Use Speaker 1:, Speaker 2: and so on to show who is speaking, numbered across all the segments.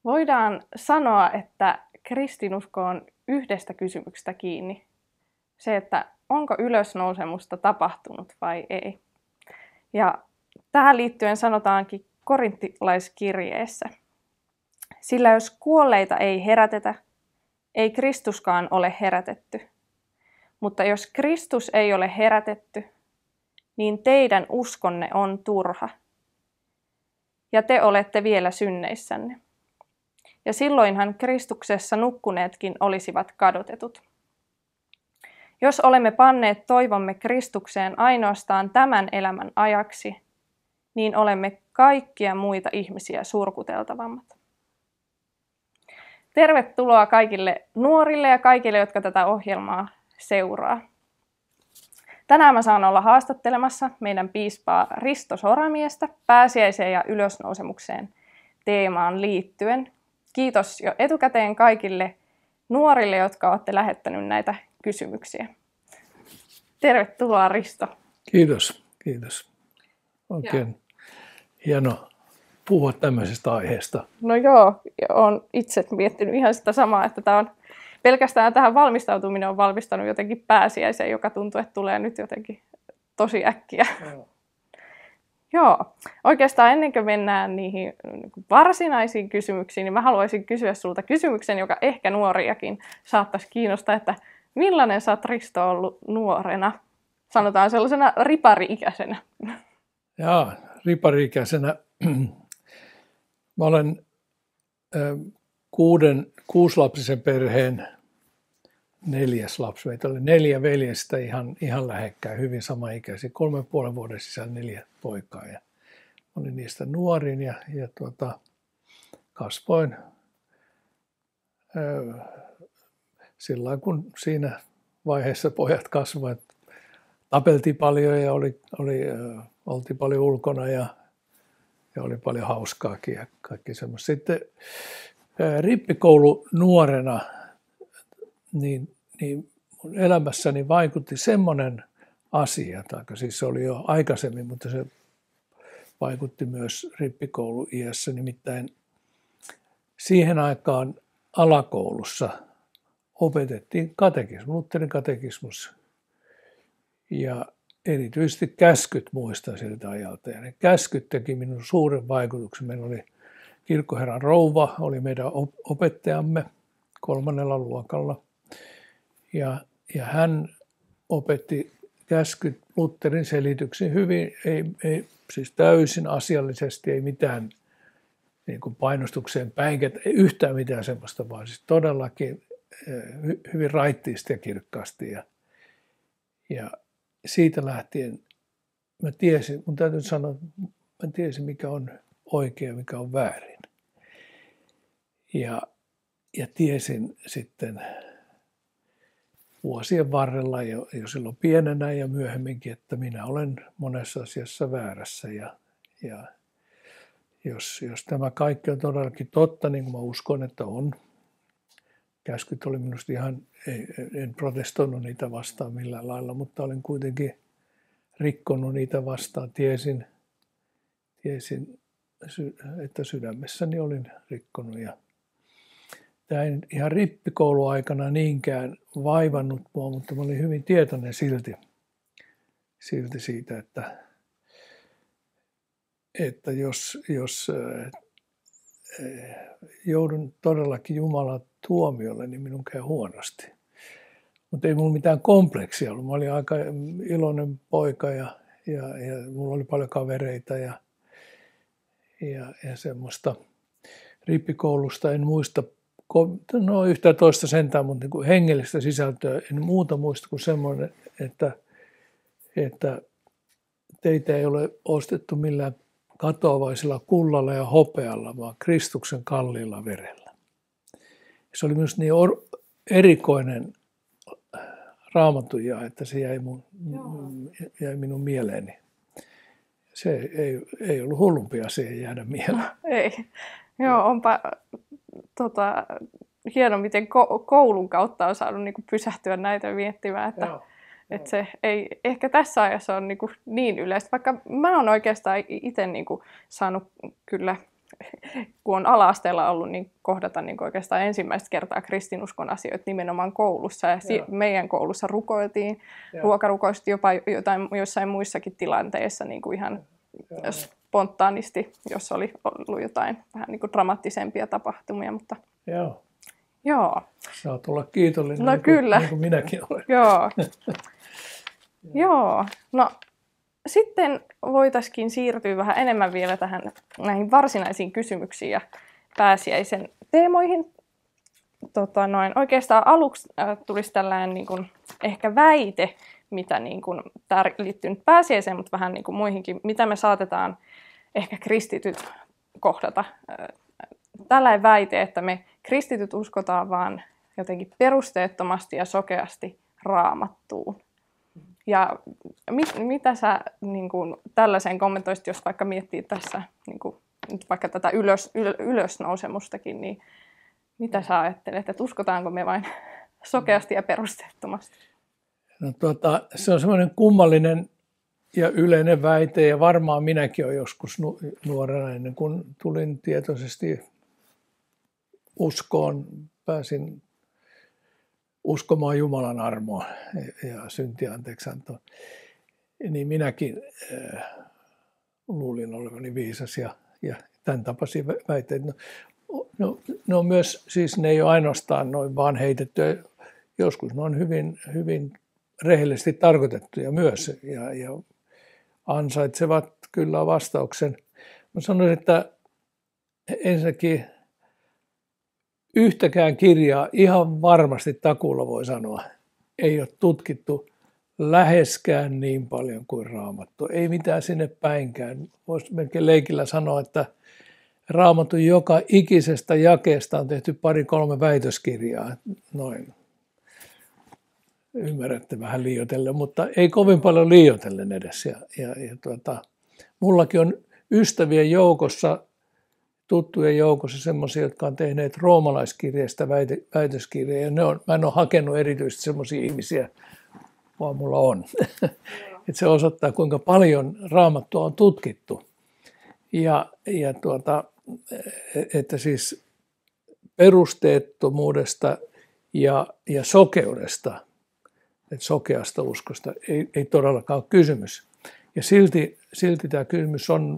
Speaker 1: Voidaan sanoa, että kristinusko on yhdestä kysymyksestä kiinni. Se, että onko ylösnousemusta tapahtunut vai ei. Ja tähän liittyen sanotaankin korinttilaiskirjeessä. Sillä jos kuolleita ei herätetä, ei Kristuskaan ole herätetty. Mutta jos Kristus ei ole herätetty, niin teidän uskonne on turha. Ja te olette vielä synneissänne. Ja silloinhan Kristuksessa nukkuneetkin olisivat kadotetut. Jos olemme panneet toivomme Kristukseen ainoastaan tämän elämän ajaksi, niin olemme kaikkia muita ihmisiä surkuteltavammat. Tervetuloa kaikille nuorille ja kaikille, jotka tätä ohjelmaa seuraa. Tänään mä saan olla haastattelemassa meidän piispaa Risto Soramiestä pääsiäiseen ja ylösnousemukseen teemaan liittyen. Kiitos jo etukäteen kaikille nuorille, jotka olette lähettäneet näitä kysymyksiä. Tervetuloa, Risto.
Speaker 2: Kiitos. Oikein hieno puhua tämmöisestä aiheesta.
Speaker 1: No joo, olen itse miettinyt ihan sitä samaa, että tämä on pelkästään tähän valmistautuminen on valmistanut jotenkin pääsiäiseen, joka tuntuu, että tulee nyt jotenkin tosi äkkiä. Joo, oikeastaan ennen kuin mennään niihin varsinaisiin kysymyksiin, niin mä haluaisin kysyä sulta kysymyksen, joka ehkä nuoriakin saattaisi kiinnostaa, että millainen sä oot, Risto, ollut nuorena? Sanotaan sellaisena ripari-ikäisenä.
Speaker 2: Jaa, ripari-ikäisenä. Mä olen kuusilapsisen perheen 4. lapsi. Meitä oli 4 veljestä ihan lähekkäin, hyvin samaikäisiä. 3,5 vuoden sisällä 4 poikaa. Ja olin niistä nuorin ja kasvoin sillä kun siinä vaiheessa pojat kasvoivat. Tapeltiin paljon ja oltiin paljon ulkona ja oli paljon hauskaakin ja kaikki semmoista. Sitten rippikoulu nuorena, niin mun elämässäni vaikutti semmoinen asia, tai siis se oli jo aikaisemmin, mutta se vaikutti myös rippikouluiässä, nimittäin siihen aikaan alakoulussa opetettiin katekismus, Lutherin katekismus ja erityisesti käskyt muistan siltä ajalta. Ja ne käskyt teki minun suuren vaikutuksen. Meillä oli kirkkoherran rouva, oli meidän opettajamme 3. luokalla. Ja hän opetti käskyt Lutherin selityksin hyvin, ei siis täysin asiallisesti, ei mitään niin kuin painostukseen päinkä, ei yhtään mitään semmoista, vaan siis todellakin hyvin raittiisti ja kirkkaasti. Ja siitä lähtien mun täytyy sanoa, mä tiesin mikä on oikein ja mikä on väärin. Ja tiesin sitten vuosien varrella jo silloin pienenä ja myöhemminkin, että minä olen monessa asiassa väärässä. Ja jos tämä kaikki on todellakin totta, niin kuin mä uskon, että on. Käskyt oli minusta en protestoinut niitä vastaan millään lailla, mutta olin kuitenkin rikkonut niitä vastaan. Tiesin, että sydämessäni olin rikkonut. Ja tämä ei ihan rippikouluaikana niinkään vaivannut mua, mutta mä olin hyvin tietoinen silti siitä, että jos joudun todellakin Jumalan tuomiolle, niin minun käy huonosti. Mutta ei mulla mitään kompleksia ollut. Mä olin aika iloinen poika ja mulla oli paljon kavereita ja semmoista. Rippikoulusta en muista, yhtä toista sentään, mutta niin hengellistä sisältöä en muuta muista kuin semmoinen, että teitä ei ole ostettu millään katoavaisella kullalla ja hopealla, vaan Kristuksen kalliilla verellä. Se oli myös niin erikoinen raamattujae, että se jäi minun mieleeni. Se ei ollut hullumpi asia jäädä mieleen.
Speaker 1: Ei. Joo, onpa hieno, miten koulun kautta on saanut pysähtyä näitä miettimään, että se ei ehkä tässä ajassa on niin yleistä, vaikka mä oon oikeastaan itse saanut kyllä kun on ala-asteella ollut, niin kohdata niin oikeastaan ensimmäistä kertaa kristinuskon asioita nimenomaan koulussa. Ja meidän koulussa rukoiltiin ruokarukoista jopa joissain muissakin tilanteissa niin kuin ihan spontaanisti, jos oli ollut jotain vähän niin kuin dramaattisempia tapahtumia. Mutta joo.
Speaker 2: Saat olla kiitollinen,
Speaker 1: no,
Speaker 2: niin
Speaker 1: kyllä.
Speaker 2: Niin kuin minäkin olen.
Speaker 1: Joo. Joo. No, sitten voitaisiin siirtyä vähän enemmän vielä näihin varsinaisiin kysymyksiin ja pääsiäisen teemoihin. Oikeastaan aluksi tulisi tällainen niin kuin ehkä väite, mitä niin kuin, tämä liittyy nyt pääsiäiseen, mutta vähän niin kuin muihinkin, mitä me saatetaan ehkä kristityt kohdata. Tällainen väite, että me kristityt uskotaan vaan jotenkin perusteettomasti ja sokeasti Raamattuun. Ja mitä sä niin kuin, tällaiseen kommentoisit, jos vaikka miettii tässä niin kuin, nyt vaikka tätä ylösnousemustakin, niin mitä sä ajattelet, että uskotaanko me vain sokeasti ja perusteettomasti?
Speaker 2: No, se on semmoinen kummallinen ja yleinen väite, ja varmaan minäkin olen joskus nuorena, ennen kuin tulin tietoisesti uskoon, pääsin uskomaan Jumalan armoa ja syntianteeksiantoa, niin minäkin luulin olevani viisas ja tämän tapaisia väitteitä. No myös, siis ne ei ole ainoastaan noin vaan heitettyä, joskus ne on hyvin, hyvin rehellisesti tarkoitettuja myös ja ansaitsevat kyllä vastauksen. Mä sanoisin, että ensinnäkin yhtäkään kirjaa ihan varmasti takuulla voi sanoa, ei ole tutkittu läheskään niin paljon kuin Raamattu. Ei mitään sinne päinkään. Voisi melkein leikillä sanoa, että Raamatun joka ikisestä jakeesta on tehty 2-3 väitöskirjaa. Noin. Ymmärrätte vähän liioitellen, mutta ei kovin paljon liioitellen edes. Mullakin on ystävien joukossa, tuttujen joukossa semmoisia, jotka on tehneet roomalaiskirjeestä väitöskirjaa. Mä en ole hakenut erityisesti semmoisia ihmisiä, vaan mulla on. Et se osoittaa, kuinka paljon Raamattua on tutkittu. Että siis perusteettomuudesta ja sokeudesta, että sokeasta uskosta ei todellakaan ole kysymys. Ja silti tämä kysymys on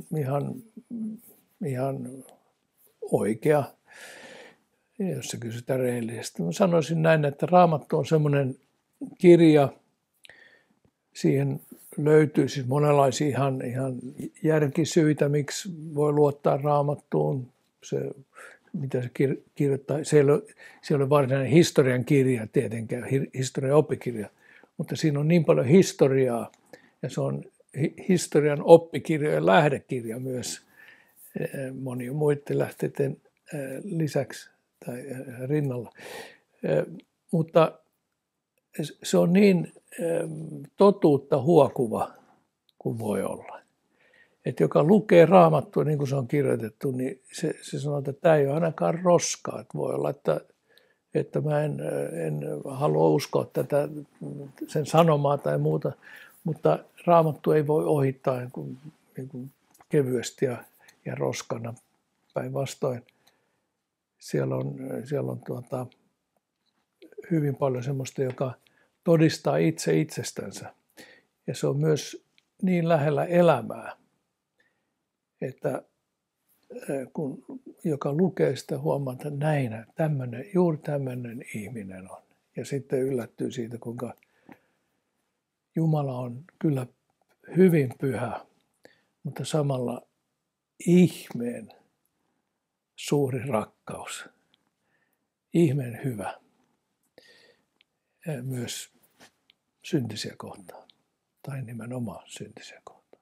Speaker 2: ihan oikea, jos se kysytään rehellisesti. Mä sanoisin näin, että Raamattu on semmoinen kirja, siihen löytyy siis monenlaisia ihan järkisyitä, miksi voi luottaa Raamattuun. Se, mitä se kirjoittaa, se ei ole varsinainen historian kirja tietenkään, historian oppikirja, mutta siinä on niin paljon historiaa, ja se on historian oppikirjojen lähdekirja myös monien muiden lähteiden lisäksi tai rinnalla. Mutta se on niin totuutta huokuva kuin voi olla. Että joka lukee Raamattua niin kuin se on kirjoitettu, niin se sanoo, että tämä ei ole ainakaan roskaa. Että voi olla, että mä en halua uskoa tätä, sen sanomaa tai muuta, mutta Raamattu ei voi ohittaa niin kuin kevyesti ja roskana päinvastoin. Siellä on hyvin paljon semmoista, joka todistaa itse itsestänsä. Ja se on myös niin lähellä elämää, että kun joka lukee sitä, huomaa, että juuri tämmöinen ihminen on. Ja sitten yllättyy siitä, kuinka Jumala on kyllä hyvin pyhä, mutta samalla ihmeen suuri rakkaus, ihmeen hyvä, myös syntisiä kohtaan, tai nimenomaan syntisiä kohtaan.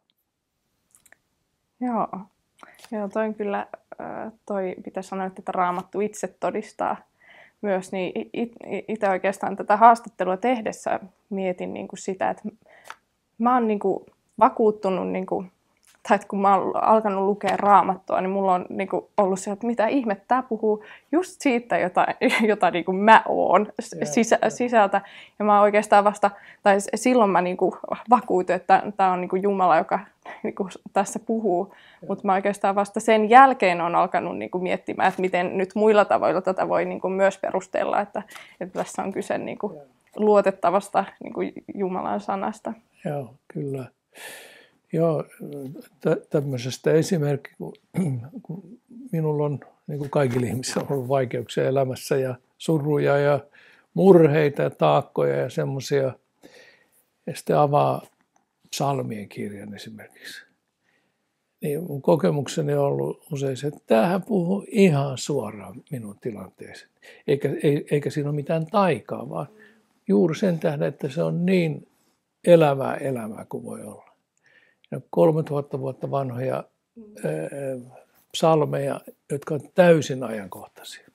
Speaker 1: Joo, toi on kyllä, pitäisi sanoa, että Raamattu itse todistaa myös, niin itse oikeastaan tätä haastattelua tehdessä mietin niin kuin sitä, että mä oon niin kuin vakuuttunut niin kuin tai että kun mä oon alkanut lukea Raamattua, niin mulla on niin kuin ollut se, että mitä ihmettä, tämä puhuu just siitä, jota niin kuin mä oon sisältä. Ja mä oikeastaan silloin mä niin kuin vakuutin, että tämä on niin kuin Jumala, joka niin kuin tässä puhuu. Mutta mä oikeastaan vasta sen jälkeen on alkanut niin kuin miettimään, että miten nyt muilla tavoilla tätä voi niin kuin myös perustella, että tässä on kyse niin kuin luotettavasta niin kuin Jumalan sanasta.
Speaker 2: Joo, kyllä. Joo, tämmöisestä esimerkki, kun minulla on, niin kuin kaikilla ihmisillä, on ollut vaikeuksia elämässä ja suruja ja murheita ja taakkoja ja semmoisia. Ja sitten avaa psalmien kirjan esimerkiksi. Niin mun kokemukseni on ollut usein se, että tämähän puhuu ihan suoraan minun tilanteeseen. Eikä siinä ole mitään taikaa, vaan juuri sen tähden, että se on niin elämää kuin voi olla. Ja 3000 vuotta vanhoja psalmeja, jotka on täysin ajankohtaisia.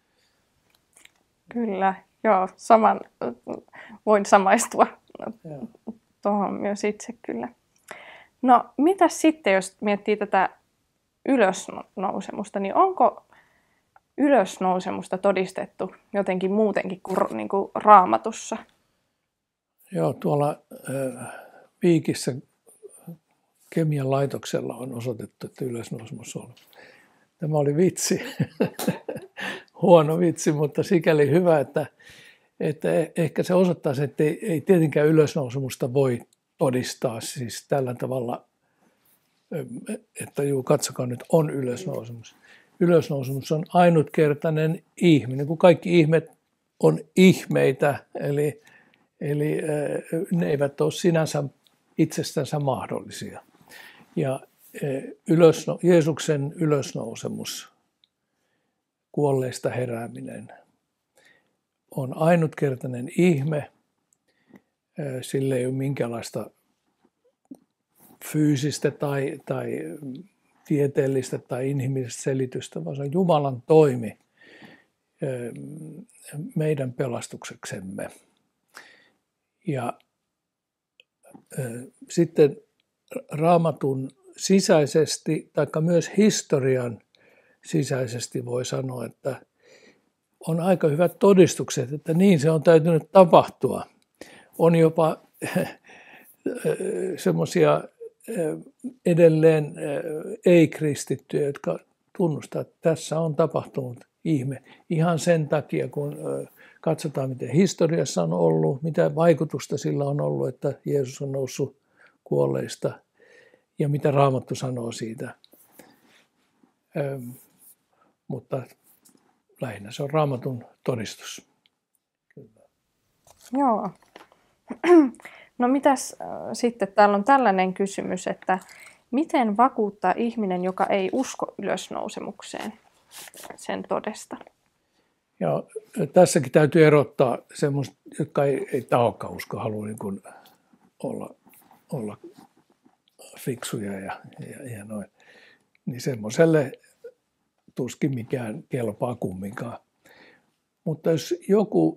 Speaker 1: Kyllä, joo, voin samaistua tuohon myös itse kyllä. No, mitäs sitten, jos miettii tätä ylösnousemusta, niin onko ylösnousemusta todistettu jotenkin muutenkin kuin Raamatussa?
Speaker 2: Joo, tuolla Viikissä kemian laitoksella on osoitettu, että ylösnousemus on. Tämä oli vitsi, huono vitsi, mutta sikäli hyvä, että ehkä se osoittaa sen, että ei tietenkään ylösnousemusta voi todistaa siis tällä tavalla, että katsokaa nyt, on ylösnousemus. Ylösnousemus on ainutkertainen ihminen, kun kaikki ihmet on ihmeitä, eli ne eivät ole sinänsä itsestänsä mahdollisia. Ja Jeesuksen ylösnousemus, kuolleista herääminen, on ainutkertainen ihme. Sillä ei ole minkäänlaista fyysistä tai tieteellistä tai inhimillistä selitystä, vaan se on Jumalan toimi meidän pelastukseksemme. Ja sitten Raamatun sisäisesti, tai myös historian sisäisesti voi sanoa, että on aika hyvät todistukset, että niin se on täytynyt tapahtua. On jopa semmoisia edelleen ei-kristittyjä, jotka tunnustavat, että tässä on tapahtunut ihme. Ihan sen takia, kun katsotaan, miten historiassa on ollut, mitä vaikutusta sillä on ollut, että Jeesus on noussut kuolleista ja mitä Raamattu sanoo siitä. Mutta lähinnä se on Raamatun todistus. Kyllä.
Speaker 1: Joo. No mitäs sitten, täällä on tällainen kysymys, että miten vakuuttaa ihminen, joka ei usko ylösnousemukseen sen todesta?
Speaker 2: Ja tässäkin täytyy erottaa semmoista, jotka ei tahokaan usko, haluaa niin kuin olla fiksuja ja noin. Niin semmoiselle tuskin mikään kelpaa kumminkaan. Mutta jos joku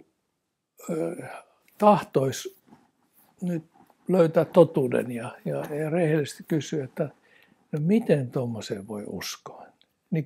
Speaker 2: tahtoisi nyt löytää totuuden ja rehellisesti kysyä, että no miten tuommoiseen voi uskoa, niin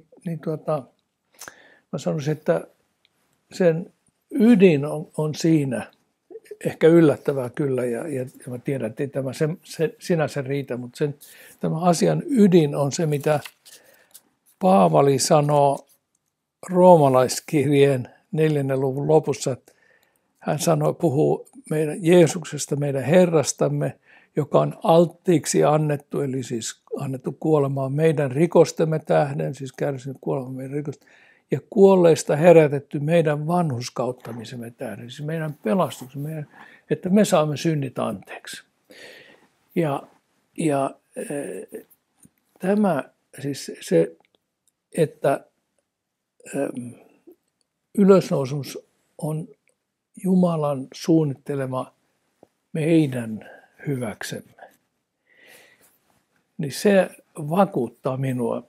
Speaker 2: mä sanoisin, että sen ydin on siinä, ehkä yllättävää kyllä, ja mä tiedän, että ei tämä sinänsä riitä, mutta tämän asian ydin on se, mitä Paavali sanoo roomalaiskirjeen 4. luvun lopussa. Hän puhuu meidän Jeesuksesta, meidän Herrastamme, joka on alttiiksi annettu, eli siis annettu kuolemaan meidän rikostemme tähden, siis kärsinyt kuolemaan meidän rikosta, ja kuolleista herätetty meidän vanhurskauttamisemme tähden, siis meidän pelastuksemme, että me saamme synnit anteeksi. Ja tämä siis se, että ylösnousumus on Jumalan suunnittelema meidän hyväksemme, niin se vakuuttaa minua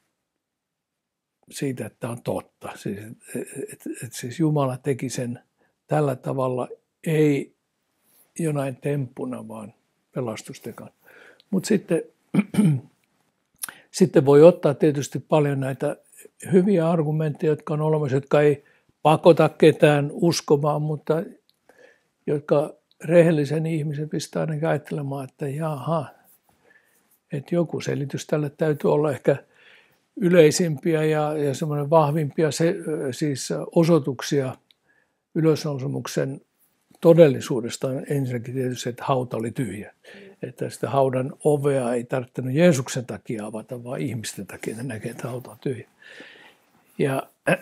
Speaker 2: siitä, että on totta. Siis Jumala teki sen tällä tavalla, ei jonain temppuna, vaan pelastustekaan. Mutta sitten Sitten voi ottaa tietysti paljon näitä hyviä argumentteja, jotka on olemassa, jotka ei pakota ketään uskomaan, mutta jotka rehellisen ihmisen pistää ainakin ajattelemaan, että jaha, että joku selitys tälle täytyy olla ehkä yleisimpiä ja semmoinen vahvimpia siis osoituksia ylösnousemuksen todellisuudesta on ensinnäkin tietysti, että hauta oli tyhjä. Että sitä haudan ovea ei tarvinnut Jeesuksen takia avata, vaan ihmisten takia, että näkee, että hauta on tyhjä. Ja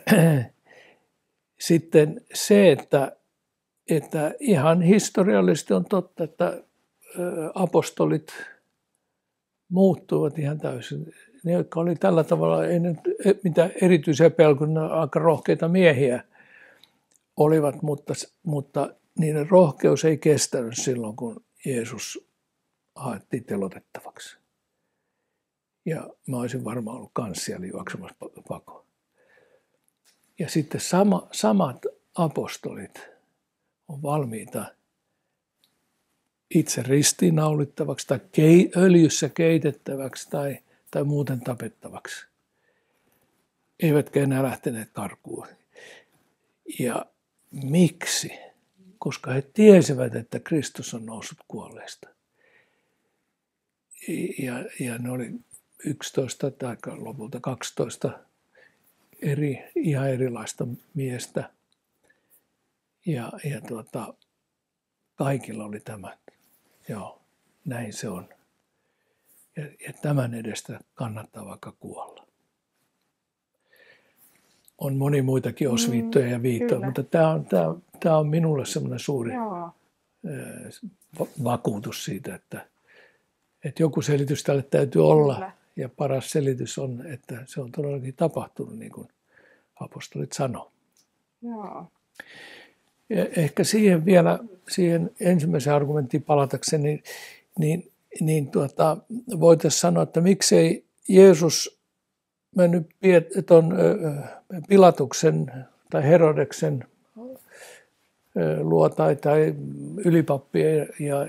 Speaker 2: sitten se, että ihan historiallisesti on totta, että apostolit muuttuivat ihan täysin. Ne, jotka oli tällä tavalla, ei nyt mitään erityisiä pelkoja, aika rohkeita miehiä olivat, mutta niiden rohkeus ei kestänyt silloin, kun Jeesus haettiin telotettavaksi. Ja mä olisin varmaan ollut kanssa siellä juoksemassa pakoon. Ja sitten samat apostolit on valmiita itse ristiinnaulittavaksi tai öljyssä keitettäväksi tai muuten tapettavaksi. Eivätkä enää lähteneet karkuun. Ja miksi? Koska he tiesivät, että Kristus on noussut kuolleista. Ja ne oli 11 tai lopulta 12 ihan erilaista miestä. Ja kaikilla oli tämä. Joo, näin se on. Ja tämän edestä kannattaa vaikka kuolla. On moni muitakin osviittoja ja viittoja, mutta tämä on minulle semmoinen suuri vakuutus siitä, että joku selitys tälle täytyy olla. Kyllä. Ja paras selitys on, että se on todellakin tapahtunut, niin kuin apostolit sanoo.
Speaker 1: Joo.
Speaker 2: Ja ehkä siihen ensimmäiseen argumenttiin palatakseni, niin voitaisiin sanoa, että miksei Jeesus mennyt tuon Pilatuksen tai Herodeksen luo tai ylipappien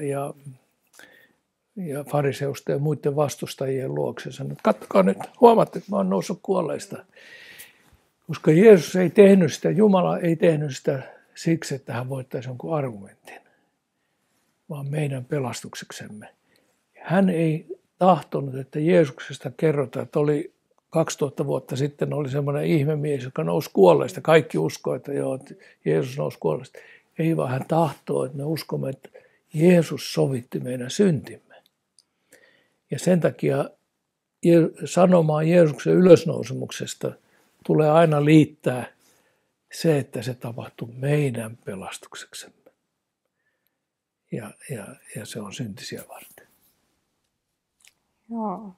Speaker 2: ja fariseusten ja muiden vastustajien luokse sanoi, että katsokaa nyt, huomaatte, että mä oon noussut kuolleista. Koska Jeesus ei tehnyt sitä, Jumala ei tehnyt sitä siksi, että hän voittaisi jonkun argumentin, vaan meidän pelastukseksemme. Hän ei tahtonut, että Jeesuksesta kerrotaan, että oli 2000 vuotta sitten oli semmoinen ihmemies, joka nousi kuolleista. Kaikki uskoo, että joo, Jeesus nousi kuolleista. Ei vaan hän tahtoo, että me uskomme, että Jeesus sovitti meidän syntimme. Ja sen takia sanomaan Jeesuksen ylösnousemuksesta tulee aina liittää se, että se tapahtuu meidän pelastukseksemme. Ja se on syntisiä varten.
Speaker 1: Joo.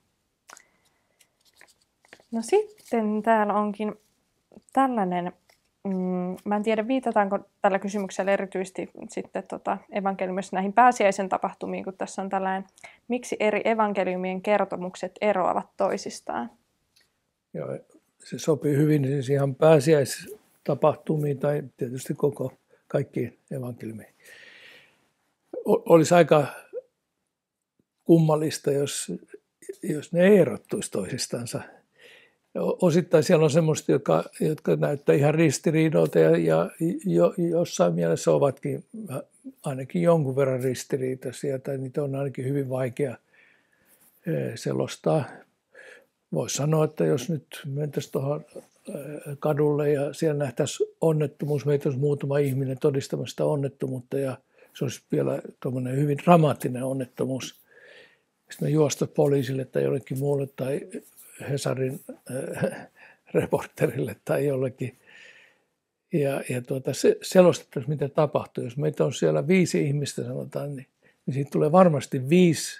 Speaker 1: No sitten täällä onkin tällainen, mä en tiedä viitataanko tällä kysymyksellä erityisesti sitten evankeliumissa näihin pääsiäisen tapahtumiin, kun tässä on tällainen, miksi eri evankeliumien kertomukset eroavat toisistaan?
Speaker 2: Joo, se sopii hyvin siis ihan pääsiäistapahtumiin tai tietysti kaikkiin evankeliumeihin. Olisi aika kummallista, jos ne ei erottuisi toisistansa. Osittain siellä on semmoista, jotka näyttää ihan ristiriidoilta ja jossain mielessä ovatkin ainakin jonkun verran ristiriitaisia, tai niitä on ainakin hyvin vaikea selostaa. Voisi sanoa, että jos nyt mentäisiin tuohon kadulle ja siellä nähtäisiin onnettomuus, meitä olisi muutama ihminen todistamasta onnettomuutta ja se olisi vielä tuommoinen hyvin dramaattinen onnettomuus. Sitten me juosta poliisille tai jollekin muulle tai Hesarin reporterille tai jollekin. Ja selostettaisiin, mitä tapahtuu. Jos meitä on siellä 5 ihmistä, sanotaan, niin siitä tulee varmasti 5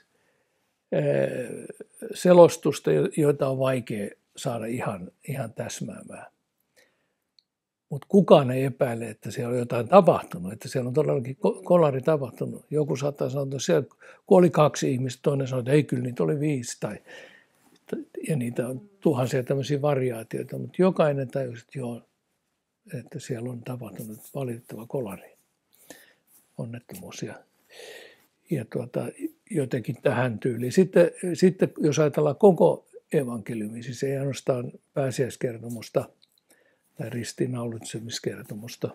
Speaker 2: selostusta, joita on vaikea saada ihan täsmäämään. Mutta kukaan ei epäile, että siellä on jotain tapahtunut, että siellä on todellakin kolari tapahtunut. Joku saattaa sanoa, että siellä kuoli 2 ihmistä, toinen sanoo, että ei kyllä, niitä oli 5 ja niitä on tuhansia tämmöisiä variaatioita, mutta jokainen tajusi, että joo, että siellä on tapahtunut valitettava kolari, onnettomuus ja jotenkin tähän tyyliin. Sitten jos ajatellaan koko evankeliumi, siis ei ainoastaan pääsiäiskertomusta tai ristiinnaulitsemiskertomusta,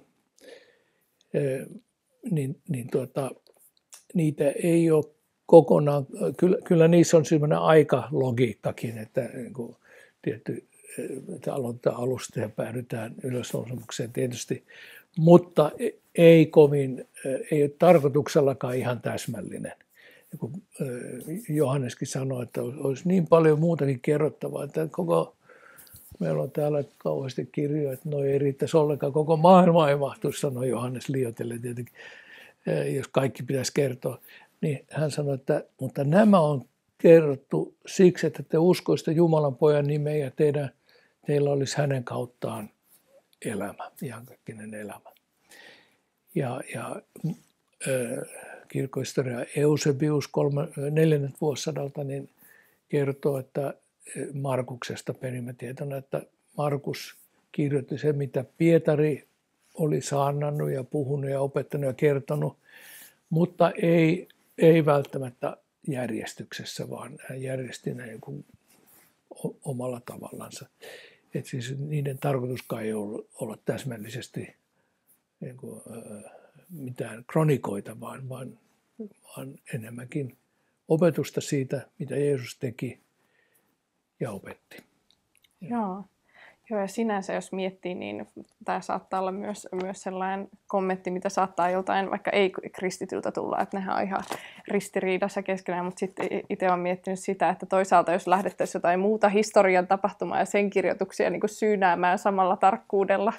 Speaker 2: niitä ei ole kokonaan, kyllä niissä on sellainen aikalogiikkakin, että niin tietty, että aloitetaan alusta ja päädytään ylösnousemukseen tietysti, mutta ei ole tarkoituksellakaan ihan täsmällinen. Kun Johanneskin sanoi, että olisi niin paljon muutakin kerrottavaa, että meillä on täällä kauheasti kirjoja, että ei riittäisi ollenkaan, koko maailma ei mahtuisi, sanoi Johannes liioitellen tietenkin, jos kaikki pitäisi kertoa. Niin hän sanoi, että mutta nämä on kerrottu siksi, että te uskoisitte Jumalan pojan nimeä ja teillä olisi hänen kauttaan elämä, iankaikkinen elämä. Ja kirkkohistoria Eusebius 4. vuosisadalta niin kertoo, että Markuksesta perimätietona, että Markus kirjoitti se, mitä Pietari oli saarnannut ja puhunut ja opettanut ja kertonut, mutta ei välttämättä järjestyksessä, vaan hän järjesti ne omalla tavallansa. Et siis niiden tarkoituskaan ei olla täsmällisesti niin kuin, mitään kronikoita, vaan enemmänkin opetusta siitä, mitä Jeesus teki ja opetti.
Speaker 1: Joo, ja sinänsä jos miettii, niin tämä saattaa olla myös sellainen kommentti, mitä saattaa joltain vaikka ei-kristityltä tulla, että nehän on ihan ristiriidassa keskenään, mutta sitten itse olen miettinyt sitä, että toisaalta jos lähdettäisiin jotain muuta historian tapahtumaa ja sen kirjoituksia niin kuin syynäämään samalla tarkkuudella,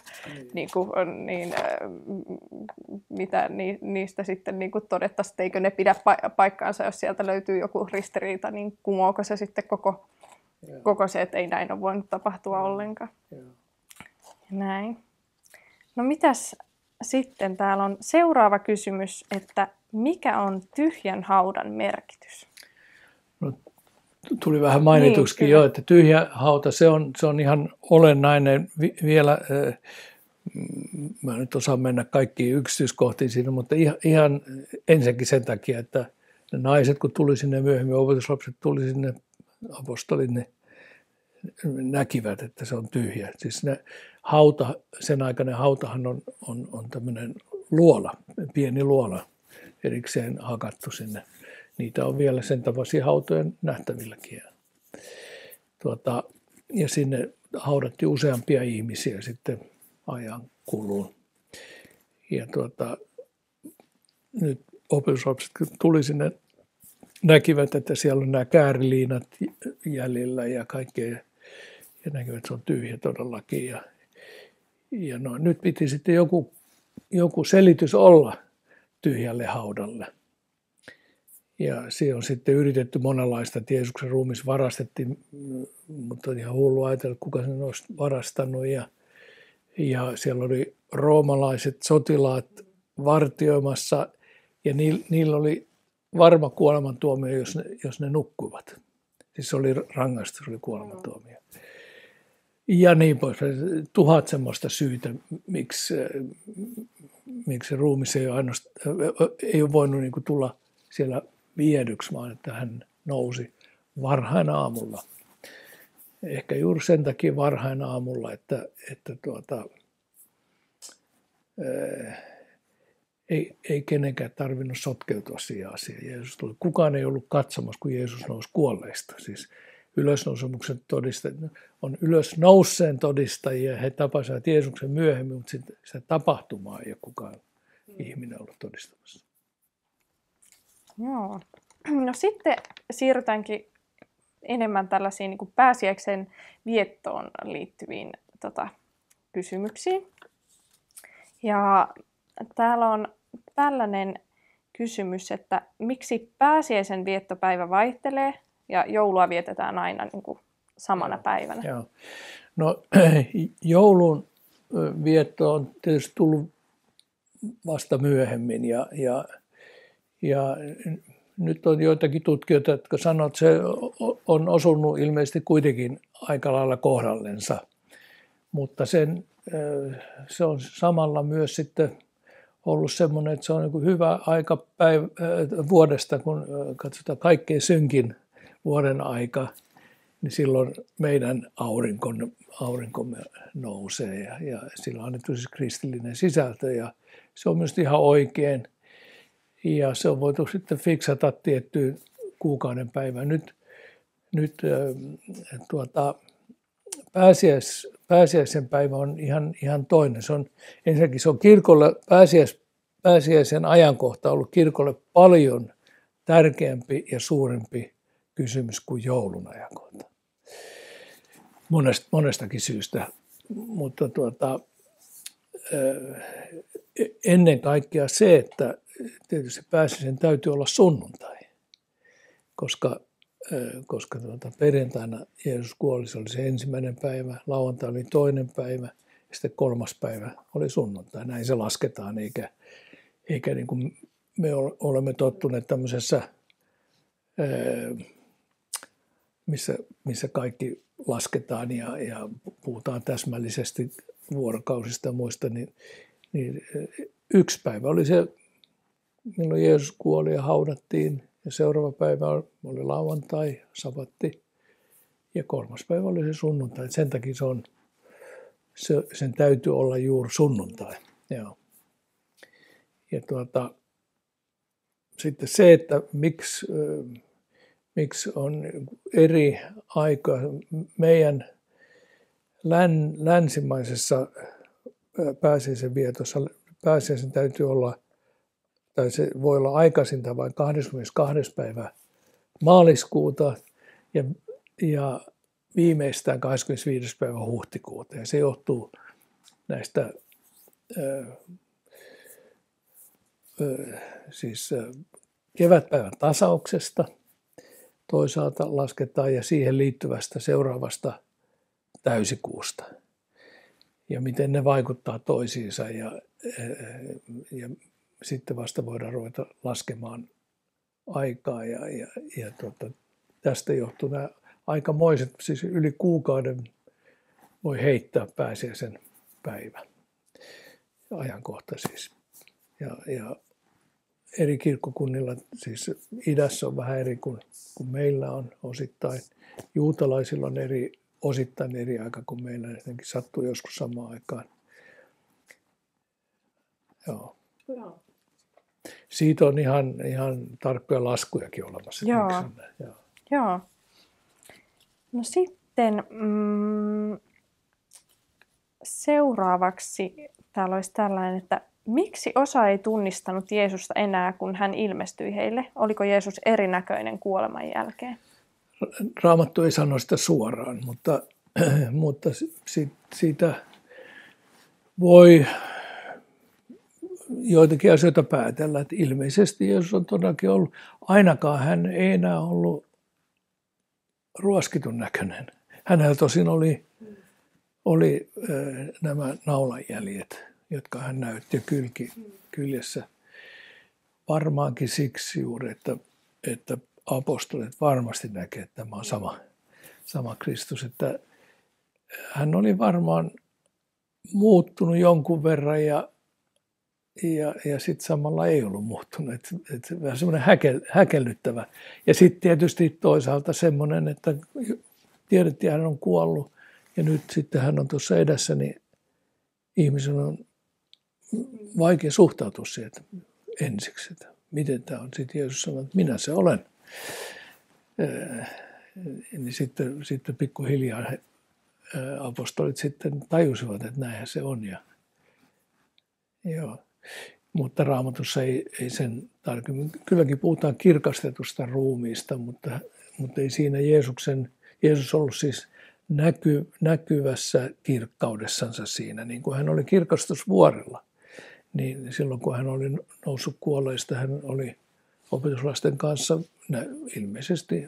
Speaker 1: mitä niistä sitten niin kuin todettaisiin, että eikö ne pidä paikkaansa, jos sieltä löytyy joku ristiriita, niin kumoako se sitten koko se, että ei näin ole voinut tapahtua ollenkaan. Näin. No mitäs sitten? Täällä on seuraava kysymys, että mikä on tyhjän haudan merkitys?
Speaker 2: No, tuli vähän mainituksikin jo, että tyhjä hauta, se on ihan olennainen vielä. Mä nyt osaan mennä kaikkiin yksityiskohtiin siinä, mutta ihan ensinnäkin sen takia, että ne naiset, kun tuli sinne myöhemmin, opetuslapset tuli sinne, apostolit, ne näkivät, että se on tyhjä. Siis sen aikainen hautahan on tämmöinen luola, pieni luola, erikseen hakattu sinne. Niitä on vielä sen tapaisia hautojen nähtävilläkin. Ja sinne haudattiin useampia ihmisiä sitten ajan kuluun. Ja nyt opetuslapset tuli sinne, näkivät, että siellä on nämä kääriliinat jäljellä ja kaikkea, ja näkivät, että se on tyhjä todellakin. Ja nyt piti sitten joku selitys olla tyhjälle haudalle. Ja siinä on sitten yritetty monenlaista, että Jeesuksen ruumis varastettiin, mutta on ihan hullu ajatella, kuka sen olisi varastanut. Ja siellä oli roomalaiset sotilaat vartioimassa, ja niillä oli varma kuolemantuomio, jos ne nukkuivat. Siis se oli rangaistus, oli kuolemantuomio. Ja niin pois. 1000 semmoista syytä, miksi ruumis ei ole voinut niin kuin tulla siellä viedyksi, vaan että hän nousi varhain aamulla. Ehkä juuri sen takia varhain aamulla, että ei kenenkään tarvinnut sotkeutua siihen asiaan. Jeesus tuli. Kukaan ei ollut katsomassa, kun Jeesus nousi kuolleista. Siis ylösnousemuksen todistajat on ylösnouseen todistajia. He tapasivat Jeesuksen myöhemmin, mutta sitä tapahtumaa ei ole kukaan ihminen ollut todistamassa.
Speaker 1: Joo. No sitten siirrytäänkin enemmän tällaisiin niin kuin pääsiäisen viettoon liittyviin kysymyksiin. Ja täällä on tällainen kysymys, että miksi pääsiäisen viettopäivä vaihtelee ja joulua vietetään aina niin kuin samana päivänä?
Speaker 2: Joo. No joulun vietto on tietysti tullut vasta myöhemmin ja nyt on joitakin tutkijoita, jotka sanoo, että se on osunut ilmeisesti kuitenkin aika lailla kohdallensa, mutta se on samalla myös sitten ollut semmoinen, että se on niin kuin hyvä aika vuodesta, kun katsotaan kaikkein synkin vuoden aika, niin silloin meidän aurinkomme nousee ja sillä on annettu siis kristillinen sisältö ja se on myös ihan oikein. Ja se on voitu sitten fiksata tiettyyn kuukauden päivään. Nyt pääsiäisen päivä on ihan toinen. Ensinnäkin se on kirkolle pääsiäisen ajankohta ollut kirkolle paljon tärkeämpi ja suurempi kysymys kuin joulun ajankohta. Monestakin syystä, mutta ennen kaikkea se, että tietysti pääsiäisen täytyy olla sunnuntai, koska perjantaina Jeesus kuoli, se oli se ensimmäinen päivä, lauantai oli toinen päivä ja sitten kolmas päivä oli sunnuntai. Näin se lasketaan, eikä niin kuin me olemme tottuneet tämmöisessä, missä kaikki lasketaan ja puhutaan täsmällisesti vuorokausista ja muista, niin yksi päivä oli se, milloin Jeesus kuoli ja haudattiin. Ja seuraava päivä oli lauantai, sabatti ja kolmas päivä oli se sunnuntai. Sen takia sen täytyy olla juuri sunnuntai. Joo. Ja sitten se, että miksi on eri aika meidän länsimaisessa pääsiäisen vietossa, pääsiäisen täytyy olla, tai se voi olla aikaisinta vain 22. päivä maaliskuuta ja viimeistään 25. päivä huhtikuuta. Ja se johtuu näistä kevätpäivän tasauksesta toisaalta lasketaan ja siihen liittyvästä seuraavasta täysikuusta. Ja miten ne vaikuttaa toisiinsa ja sitten vasta voidaan ruveta laskemaan aikaa ja tästä johtuu nämä aikamoiset, siis yli kuukauden voi heittää pääsiäisen päivä, ajankohta siis. Ja eri kirkkokunnilla, siis idässä on vähän eri kuin meillä on osittain. Juutalaisilla on osittain eri aika kuin meillä, jotenkin sattuu joskus samaan aikaan. Joo. Siitä on ihan tarkkoja laskujakin olemassa.
Speaker 1: Joo. No sitten seuraavaksi täällä olisi tällainen, että miksi osa ei tunnistanut Jeesusta enää, kun hän ilmestyi heille? Oliko Jeesus erinäköinen kuoleman jälkeen?
Speaker 2: Raamattu ei sano sitä suoraan, mutta siitä voi joitakin asioita päätellä, että ilmeisesti Jeesus on todellakin ollut, ainakaan hän ei enää ollut ruoskitun näköinen. Hänellä tosin oli nämä naulanjäljet, jotka hän näytti kyljessä. Varmaankin siksi juuri, että apostolit varmasti näkee, että tämä on sama Kristus. Että hän oli varmaan muuttunut jonkun verran ja sitten samalla ei ollut muuttunut. Että vähän semmoinen häkellyttävä. Ja sitten tietysti toisaalta semmoinen, että tiedettiin, hän on kuollut ja nyt sitten hän on tuossa edessä, niin ihmisen on vaikea suhtautua siihen ensiksi, että miten tämä on. Sitten Jeesus sanoi, että minä se olen. Niin sitten pikkuhiljaa apostolit sitten tajusivat, että näinhän se on. Joo. Mutta Raamatussa ei sen tarkemmin. Kylläkin puhutaan kirkastetusta ruumiista, mutta ei siinä Jeesus ollut siis näkyvässä kirkkaudessansa siinä, niin kuin hän oli kirkastusvuorella. Niin silloin kun hän oli noussut kuolleista, hän oli opetuslasten kanssa ilmeisesti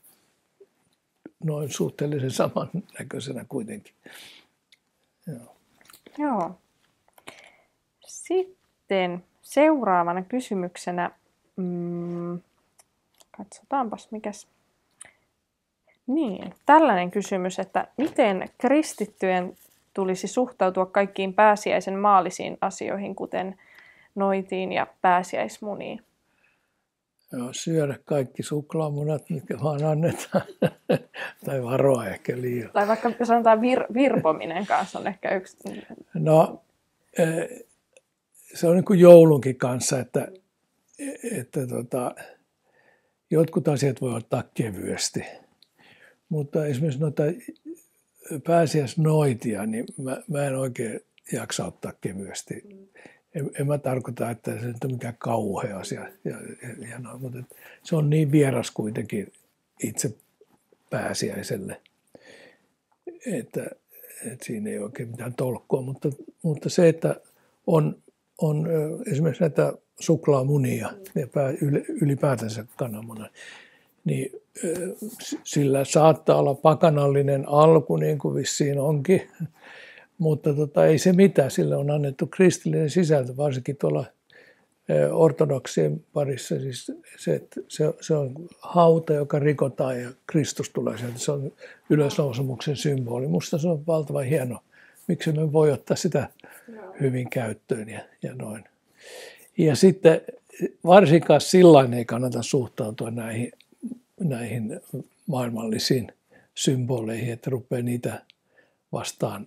Speaker 2: noin suhteellisen samannäköisenä kuitenkin.
Speaker 1: Joo. Sitten seuraavana kysymyksenä, katsotaanpas mikäs. Niin, tällainen kysymys, että miten kristittyjen tulisi suhtautua kaikkiin pääsiäisen maallisiin asioihin, kuten noitiin ja pääsiäismuniin?
Speaker 2: syödä kaikki suklaamunat, mitkä vaan annetaan. Tai varoa ehkä liian.
Speaker 1: Tai vaikka sanotaan virpominen kanssa on ehkä yksi.
Speaker 2: No, se on niin kuin joulunkin kanssa, että jotkut asiat voi ottaa kevyesti. Mutta esimerkiksi noita pääsiäisnoitia, niin mä en oikein jaksa ottaa kevyesti. En mä tarkoita, että se on mikään kauhea asia. Mutta se on niin vieras kuitenkin itse pääsiäiselle, että siinä ei oikein mitään tolkkua. Mutta se, että on esimerkiksi näitä suklaamunia ja ylipäätänsä kananmunia, niin sillä saattaa olla pakanallinen alku, niin kuin vissiin onkin, mutta ei se mitään. Sillä on annettu kristillinen sisältö, varsinkin tuolla ortodoksien parissa. Siis se on hauta, joka rikotaan ja Kristus tulee sieltä. Se on ylösnousemuksen symboli. Musta se on valtavan hieno. Miksi me voi ottaa sitä hyvin käyttöön ja noin. Ja sitten varsinkaan sillain ei kannata suhtautua näihin maailmallisiin symboleihin, että rupeaa niitä vastaan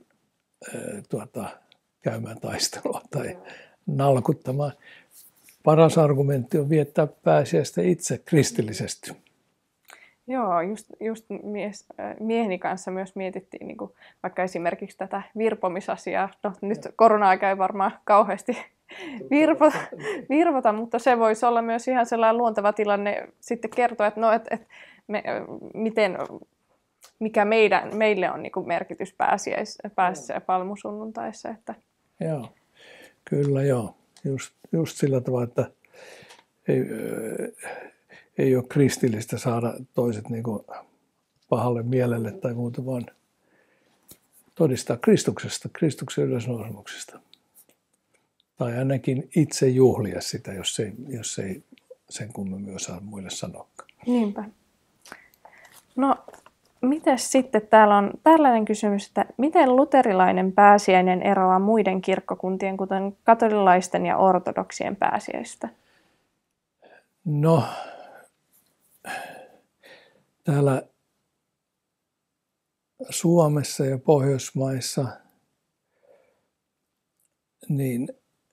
Speaker 2: käymään taistelua tai nalkuttamaan. Paras argumentti on viettää pääsiäistä itse kristillisesti.
Speaker 1: Joo, just mieheni kanssa myös mietittiin niin kuin vaikka esimerkiksi tätä virpomisasiaa. No nyt korona-aika ei varmaan kauheasti virvota, mutta se voisi olla myös ihan sellainen luonteva tilanne sitten kertoa, että mikä meille on niin kuin merkitys pääsiäis- ja palmusunnuntaissa. Että.
Speaker 2: Joo, kyllä joo. Just sillä tavalla, että ei ole kristillistä saada toiset niin kuin pahalle mielelle tai muuta, vaan todistaa Kristuksen ylösnousemuksesta. Tai ainakin itse juhlia sitä, jos ei sen kummemmin osaa muille sanoa.
Speaker 1: Niinpä. No, mites sitten, täällä on tällainen kysymys, että miten luterilainen pääsiäinen eroaa muiden kirkkokuntien, kuten katolilaisten ja ortodoksien pääsiäistä?
Speaker 2: No, täällä Suomessa ja Pohjoismaissa niin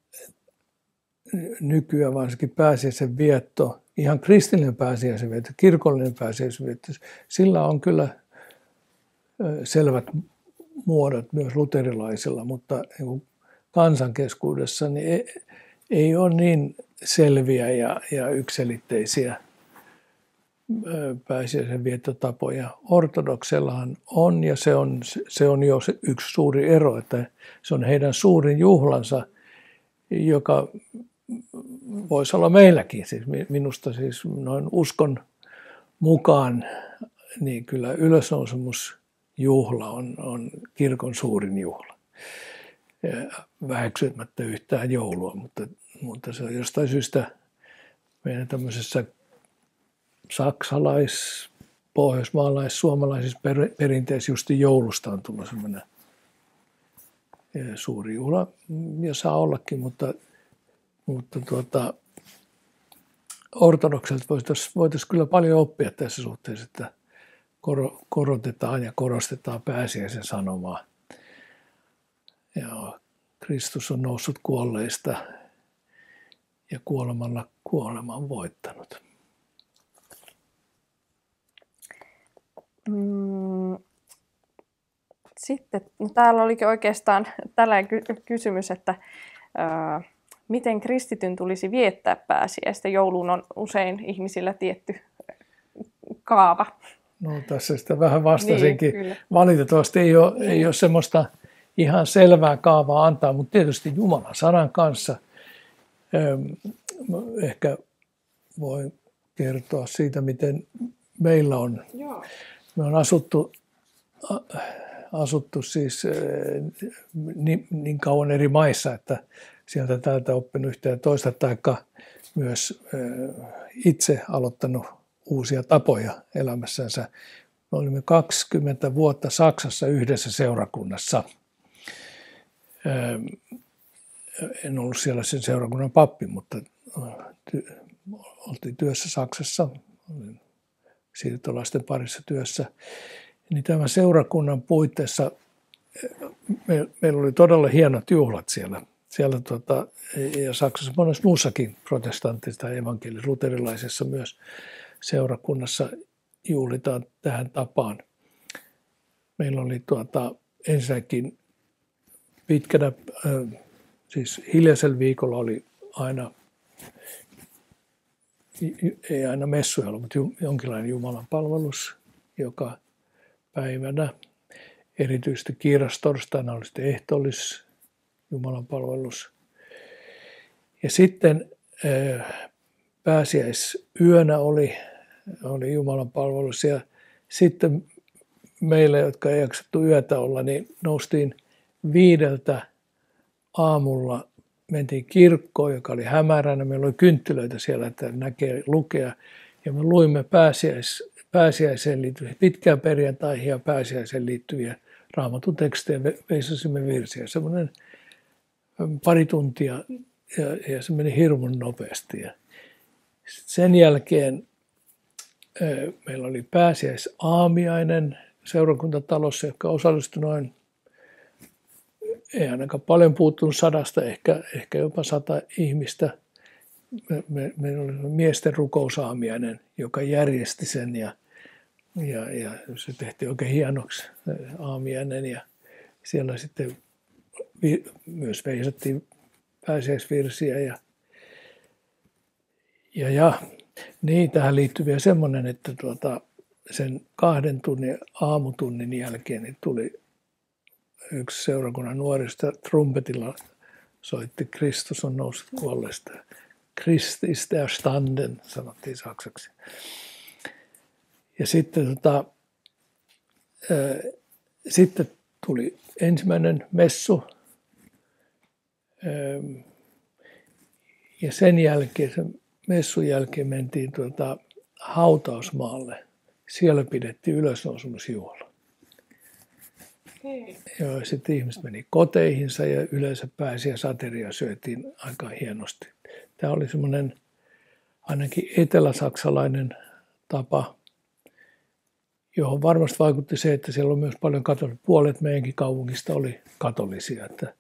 Speaker 2: nykyään varsinkin pääsiäisen vietto, ihan kristillinen pääsiäisen vietto, kirkollinen pääsiäisen vietto, sillä on kyllä selvät muodot myös luterilaisilla, mutta kansan keskuudessa niin ei ole niin selviä ja yksiselitteisiä pääsiäisen viettotapoja. Ortodoksellahan on, ja se on jo yksi suuri ero, että se on heidän suurin juhlansa, joka voisi olla meilläkin. Siis minusta siis noin uskon mukaan, niin kyllä ylösnousemusjuhla on kirkon suurin juhla. Väheksymättä yhtään joulua, mutta se on jostain syystä meidän tämmöisessä saksalais-, pohjoismaalais-, suomalaisissa perinteissä just joulusta on tullut semmoinen suuri juhla, ja saa ollakin, mutta ortodokselta voitaisiin kyllä paljon oppia tässä suhteessa, että korotetaan ja korostetaan pääsiäisen sanomaa. Ja Kristus on noussut kuolleista ja kuolemalla kuoleman voittanut.
Speaker 1: Sitten täällä olikin oikeastaan tällainen kysymys, että miten kristityn tulisi viettää pääsiäistä? Jouluun on usein ihmisillä tietty kaava.
Speaker 2: No tässä sitä vähän vastasinkin.
Speaker 1: Niin,
Speaker 2: valitettavasti ei ole semmoista ihan selvää kaavaa antaa, mutta tietysti Jumalan sanan kanssa ehkä voi kertoa siitä, miten meillä on. Joo. Me on asuttu siis niin kauan eri maissa, että sieltä täältä oppinut yhtä ja toista, taikka myös itse aloittanut uusia tapoja elämässänsä. Me olimme 20 vuotta Saksassa yhdessä seurakunnassa. En ollut siellä sen seurakunnan pappi, mutta oltiin työssä Saksassa, siirtolaisten parissa työssä, niin tämän seurakunnan puitteissa meillä oli todella hienot juhlat siellä ja Saksassa monessa muussakin protestanttisessa tai evankelis-luterilaisessa myös seurakunnassa juhlitaan tähän tapaan. Meillä oli ensinnäkin pitkänä, siis hiljaisella viikolla oli aina, ei aina messuja ollut, mutta jonkinlainen Jumalan palvelus joka päivänä. Erityisesti kiirastorstaina oli sitten ehtoollis Jumalan palvelus. Ja sitten pääsiäisyönä oli Jumalan palvelus. Ja sitten meille, jotka ei jaksettu yötä olla, niin noustiin 5 aamulla, mentiin kirkkoon, joka oli hämäränä. Meillä oli kynttilöitä siellä, että näkee lukea. Ja me luimme pääsiäiseen liittyviä, pitkään perjantaihin ja pääsiäiseen liittyviä Raamatun tekstejä, veisasimme virsiä. Semmoinen pari tuntia ja se meni hirmun nopeasti. Ja sen jälkeen meillä oli pääsiäisaamiainen seurakuntatalossa, joka osallistui noin, ei ainakaan paljon puuttunut 100, ehkä jopa 100 ihmistä. Meillä oli miesten rukousaamiainen, joka järjesti sen ja se tehtiin oikein hienoksi aamiainen ja siellä sitten myös veisattiin pääsiäisvirsiä ja niin tähän liittyy vielä semmoinen, että sen 2 tunnin aamutunnin jälkeen niin tuli yksi seurakunnan nuorista trumpetilla soitti Kristus on noussut kuolleesta. Christ ist erstanden, sanottiin saksaksi. Ja sitten tuli ensimmäinen messu. Ja sen jälkeen, sen messun jälkeen mentiin hautausmaalle. Siellä pidettiin ylösnousemusjuhla. Ja sitten ihmiset meni koteihinsa ja yleensä pääsiäisateria syötiin aika hienosti. Tämä oli semmoinen ainakin eteläsaksalainen tapa, johon varmasti vaikutti se, että siellä on myös paljon katolisia. Puolet meidänkin kaupungista oli katolisia. Että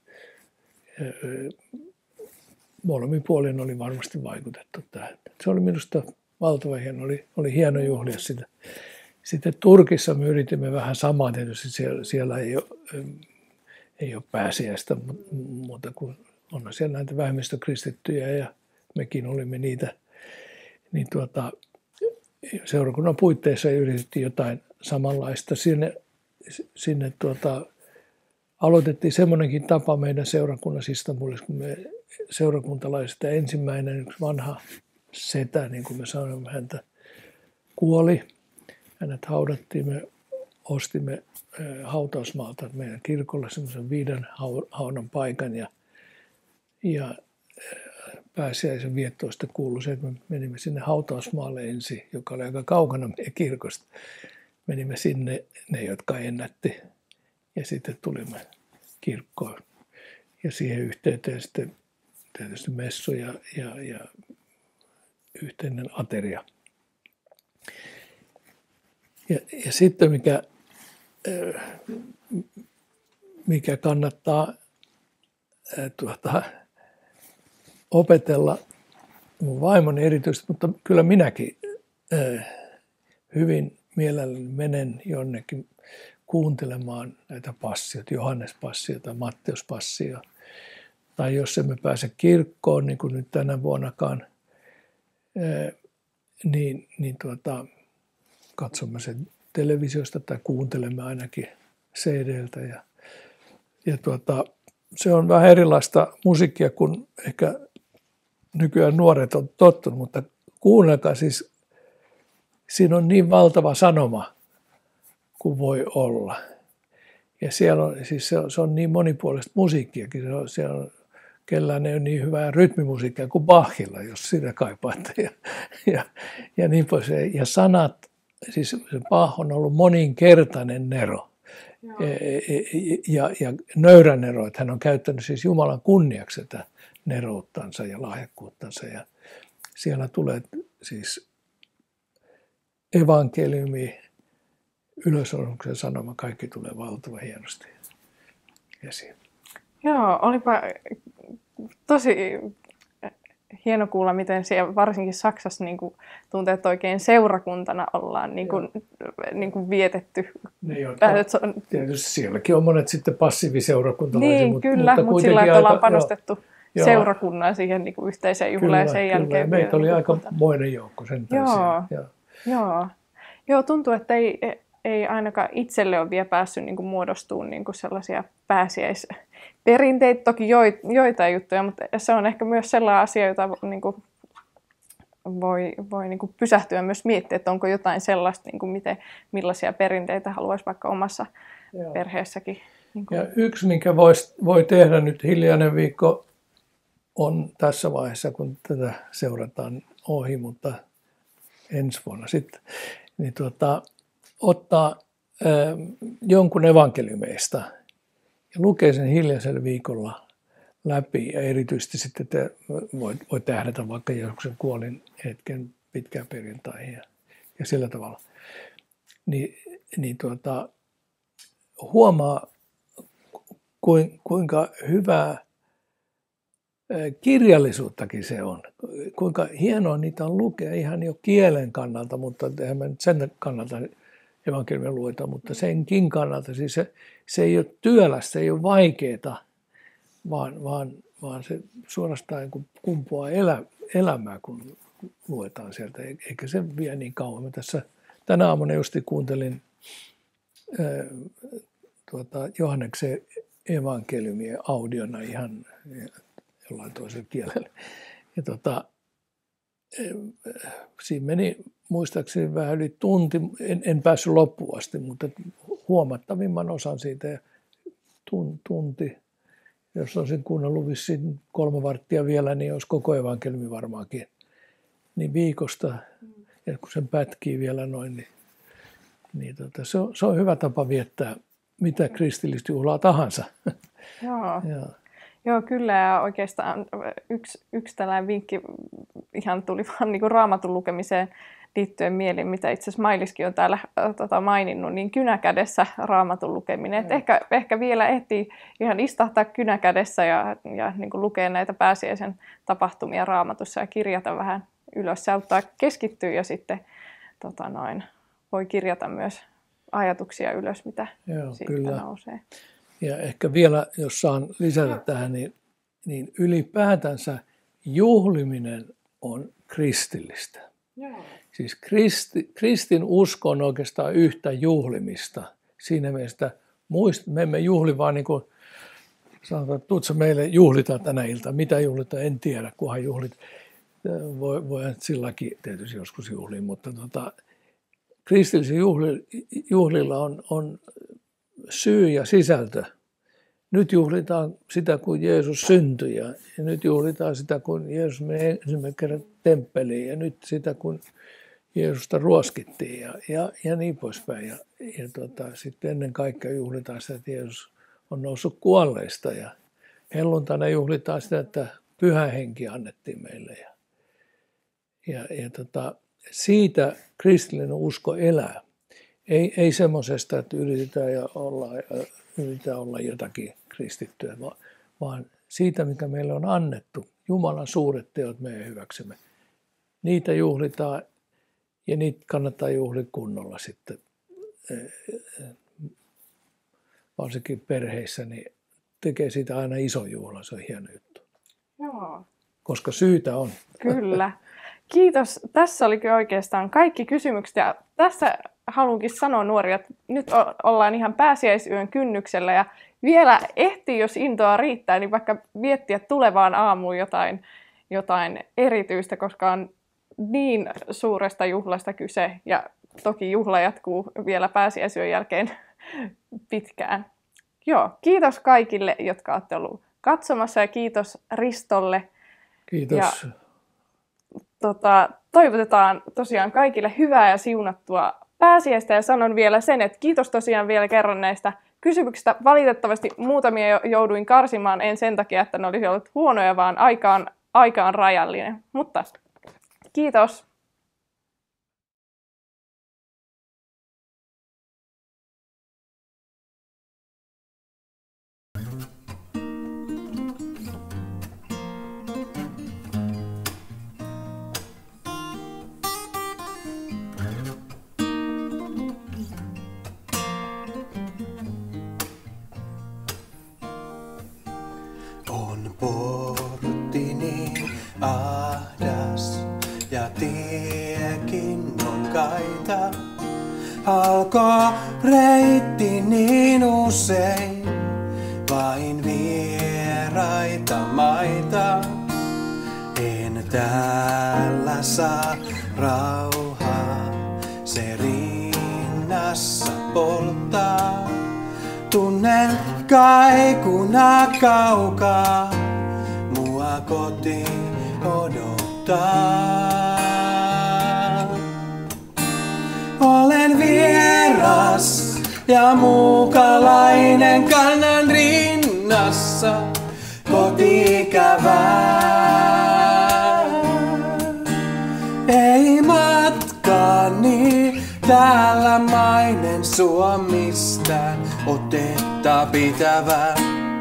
Speaker 2: molemmin puolin oli varmasti vaikutettu tähän. Se oli minusta valtava hieno, oli hieno juhlia sitä. Sitten Turkissa me yritimme vähän samaa, tietysti siellä ei ole pääsiäistä, mutta kun on siellä näitä vähemmistökristittyjä ja mekin olimme niitä, niin seurakunnan puitteissa yritettiin jotain samanlaista. Sinne aloitettiin semmoinenkin tapa meidän seurakunnassa Istanbulissa, kun me seurakuntalaiset ensimmäinen yksi vanha setä, niin kuin me sanoimme, häntä kuoli. Hänet haudattiin, me ostimme hautausmaalta meidän kirkolla semmoisen 5 haudan paikan ja pääsiäisen viettoista kuului se, että me menimme sinne hautausmaalle ensin, joka oli aika kaukana meidän kirkosta. Menimme sinne, ne jotka ennätti, ja sitten tulimme kirkkoon. Ja siihen yhteyteen sitten tietysti messu ja yhteinen ateria. Ja sitten mikä kannattaa opetella mun vaimoni erityisesti, mutta kyllä minäkin hyvin mielelläni menen jonnekin kuuntelemaan näitä passioita, Johannes-passioita, Matteus-passioita. Tai jos emme pääse kirkkoon, niin kuin nyt tänä vuonnakaan, niin katsomme sen televisiosta tai kuuntelemme ainakin CD-ltä. Ja se on vähän erilaista musiikkia kuin ehkä nykyään nuoret on tottunut, mutta kuunnelkaa siis, siinä on niin valtava sanoma kuin voi olla. Ja siellä on, siis se on niin monipuolista musiikkiakin, siellä on, kellään ei ole niin hyvää rytmimusiikkia kuin Bachilla, jos sitä kaipaatte. Ja niin pois. Ja sanat, siis se Bach on ollut moninkertainen nero. Ja nöyrä nero, että hän on käyttänyt siis Jumalan kunniaksi tätä nerouttansa ja lahjakkuuttansa. Ja siellä tulee siis evankeliumi, ylösnousemuksen sanoma, kaikki tulee valtavan hienosti esiin.
Speaker 1: Joo, olipa tosi hieno kuulla, miten siellä varsinkin Saksassa niin kuin, tuntuu, että oikein seurakuntana ollaan niin kuin vietetty.
Speaker 2: Tietysti sielläkin on monet sitten passiiviseurakuntalaisia.
Speaker 1: Niin, kyllä, mutta sillä lailla ollaan panostettu seurakunnan siihen niin kuin yhteiseen juhlaan ja sen jälkeen.
Speaker 2: Meitä oli aika moinen joukko sen
Speaker 1: Joo, tuntuu, että ei ainakaan itselle ole vielä päässyt niin kuin muodostumaan niin kuin sellaisia pääsiäisperinteitä, toki joitain juttuja, mutta se on ehkä myös sellainen asia, jota niin kuin voi niin kuin pysähtyä myös miettiä, että onko jotain sellaista, niin kuin millaisia perinteitä haluaisi vaikka omassa perheessäkin. Niin kuin.
Speaker 2: Ja yksi, minkä voi tehdä nyt hiljainen viikko, on tässä vaiheessa, kun tätä seurataan ohi, mutta ensi vuonna sitten, niin ottaa jonkun evankeliumeista ja lukee sen hiljaisella viikolla läpi. Ja erityisesti sitten voi tähdätä vaikka Jeesuksen kuolin hetken pitkään perjantaihin ja sillä tavalla. Huomaa, kuinka hyvää kirjallisuuttakin se on. Kuinka hienoa niitä on lukea ihan jo kielen kannalta, mutta eihän mä nyt sen kannalta evankeliumia lueta, mutta senkin kannalta. Siis se ei ole työlästä, se ei ole vaikeaa, vaan se suorastaan kumpuaa elämää, kun luetaan sieltä. Eikä se vie niin kauan. Mä tässä tänä aamuna juuri kuuntelin Johanneksen evankeliumia audiona ihan jollain toisella kielellä. Ja siinä meni muistaakseni vähän yli tunti, en päässyt loppuun asti, mutta huomattavimman osan siitä ja tunti. Jos olisin kuunnellut vissiin 3 varttia vielä, niin olisi koko evankeliumi varmaankin. Niin viikosta, ja kun sen pätkii vielä noin, niin se on hyvä tapa viettää mitä kristillistä juhlaa tahansa.
Speaker 1: Joo, kyllä. Ja oikeastaan yksi tällainen vinkki ihan tuli vaan niin kuin Raamatun lukemiseen liittyen mieliin, mitä itse asiassa Mailiskin on täällä maininnut, niin kynäkädessä Raamatun lukeminen. Ehkä vielä ehtii ihan istahtaa kynäkädessä ja niin kuin lukea näitä pääsiäisen tapahtumia Raamatussa ja kirjata vähän ylös. Se auttaa keskittyä ja sitten voi kirjata myös ajatuksia ylös, mitä siitä nousee.
Speaker 2: Ja ehkä vielä, jos saan lisätä tähän, niin ylipäätänsä juhliminen on kristillistä. Siis kristin usko on oikeastaan yhtä juhlimista. Siinä mielessä me emme juhli vaan niin kuin sanotaan, että tuutko meille juhlitaan tänä iltana. Mitä juhlitaan, en tiedä, kunhan juhlit. Voi silläkin tietysti joskus juhliin, mutta kristillisillä juhlilla on syy ja sisältö. Nyt juhlitaan sitä, kun Jeesus syntyi ja nyt juhlitaan sitä, kun Jeesus meni ensimmäisen kerran temppeliin ja nyt sitä, kun Jeesusta ruoskittiin ja niin poispäin. Ja sitten ennen kaikkea juhlitaan sitä, että Jeesus on noussut kuolleista ja helluntaina juhlitaan sitä, että Pyhä Henki annettiin meille. Siitä kristillinen usko elää. Ei semmoisesta, että yritetään olla jotakin kristittyä, vaan siitä, mikä meille on annettu. Jumalan suuret teot meidän hyväksemme. Niitä juhlitaan ja niitä kannattaa juhlia kunnolla sitten. Varsinkin perheissä, niin tekee siitä aina iso juhla, se on hieno juttu.
Speaker 1: Joo.
Speaker 2: Koska syytä on.
Speaker 1: Kyllä. Kiitos. Tässä olikin oikeastaan kaikki kysymykset ja tässä haluankin sanoa nuoria, että nyt ollaan ihan pääsiäisyön kynnyksellä ja vielä ehtii, jos intoa riittää, niin vaikka miettiä tulevaan aamuun jotain erityistä, koska on niin suuresta juhlasta kyse ja toki juhla jatkuu vielä pääsiäisyön jälkeen pitkään. Joo, kiitos kaikille, jotka olette olleet katsomassa ja kiitos Ristolle.
Speaker 2: Kiitos.
Speaker 1: Ja, toivotetaan tosiaan kaikille hyvää ja siunattua pääsiäistä ja sanon vielä sen, että kiitos tosiaan vielä kerran näistä kysymyksistä. Valitettavasti muutamia jouduin karsimaan, en sen takia, että ne olisi ollut huonoja, vaan aika on rajallinen. Mutta Kiitos.
Speaker 3: On portti niin ahdas ja tiekin on kaita. Alkoi reitti niin usein, vain vieraita maita. En täällä saa rauhaa, se rinnassa polttaa. Tunnen kaikuna kaukaa, mua koti odottaa. Olen vieras ja muukalainen, kannan rinnassa koti-ikävää. Ei matkani täällä mainen sua mistään otetta pitävää.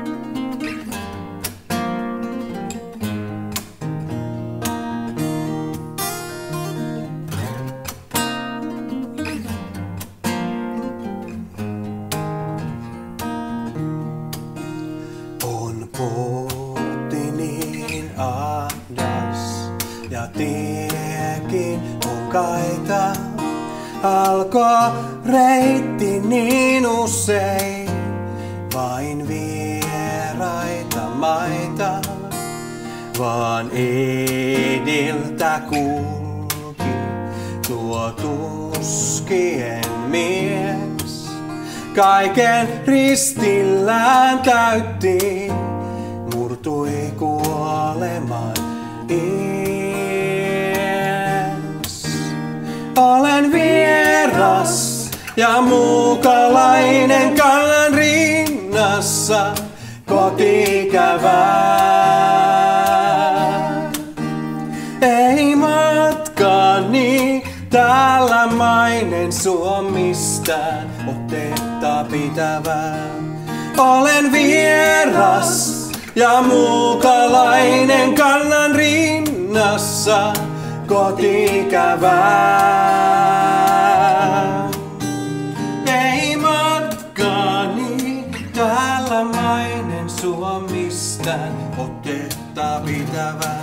Speaker 3: On portti niin ahdas ja tiekin on kaita. Alkoi reitti niin usein, vain vieraita maita. Vaan ediltä kulki tuo tuskien mies. Kaiken ristillään täytti, murtui kuoleman olen vieras ja muukalainen, kannan rinnassa koti-ikävää. Ei matkani täällä mainen sua mistään otetta pitävää. Olen vieras ja muukalainen, kannan rinnassa koti-ikävää. Ei matkani täällä mainen sua mistään otetta pitävää.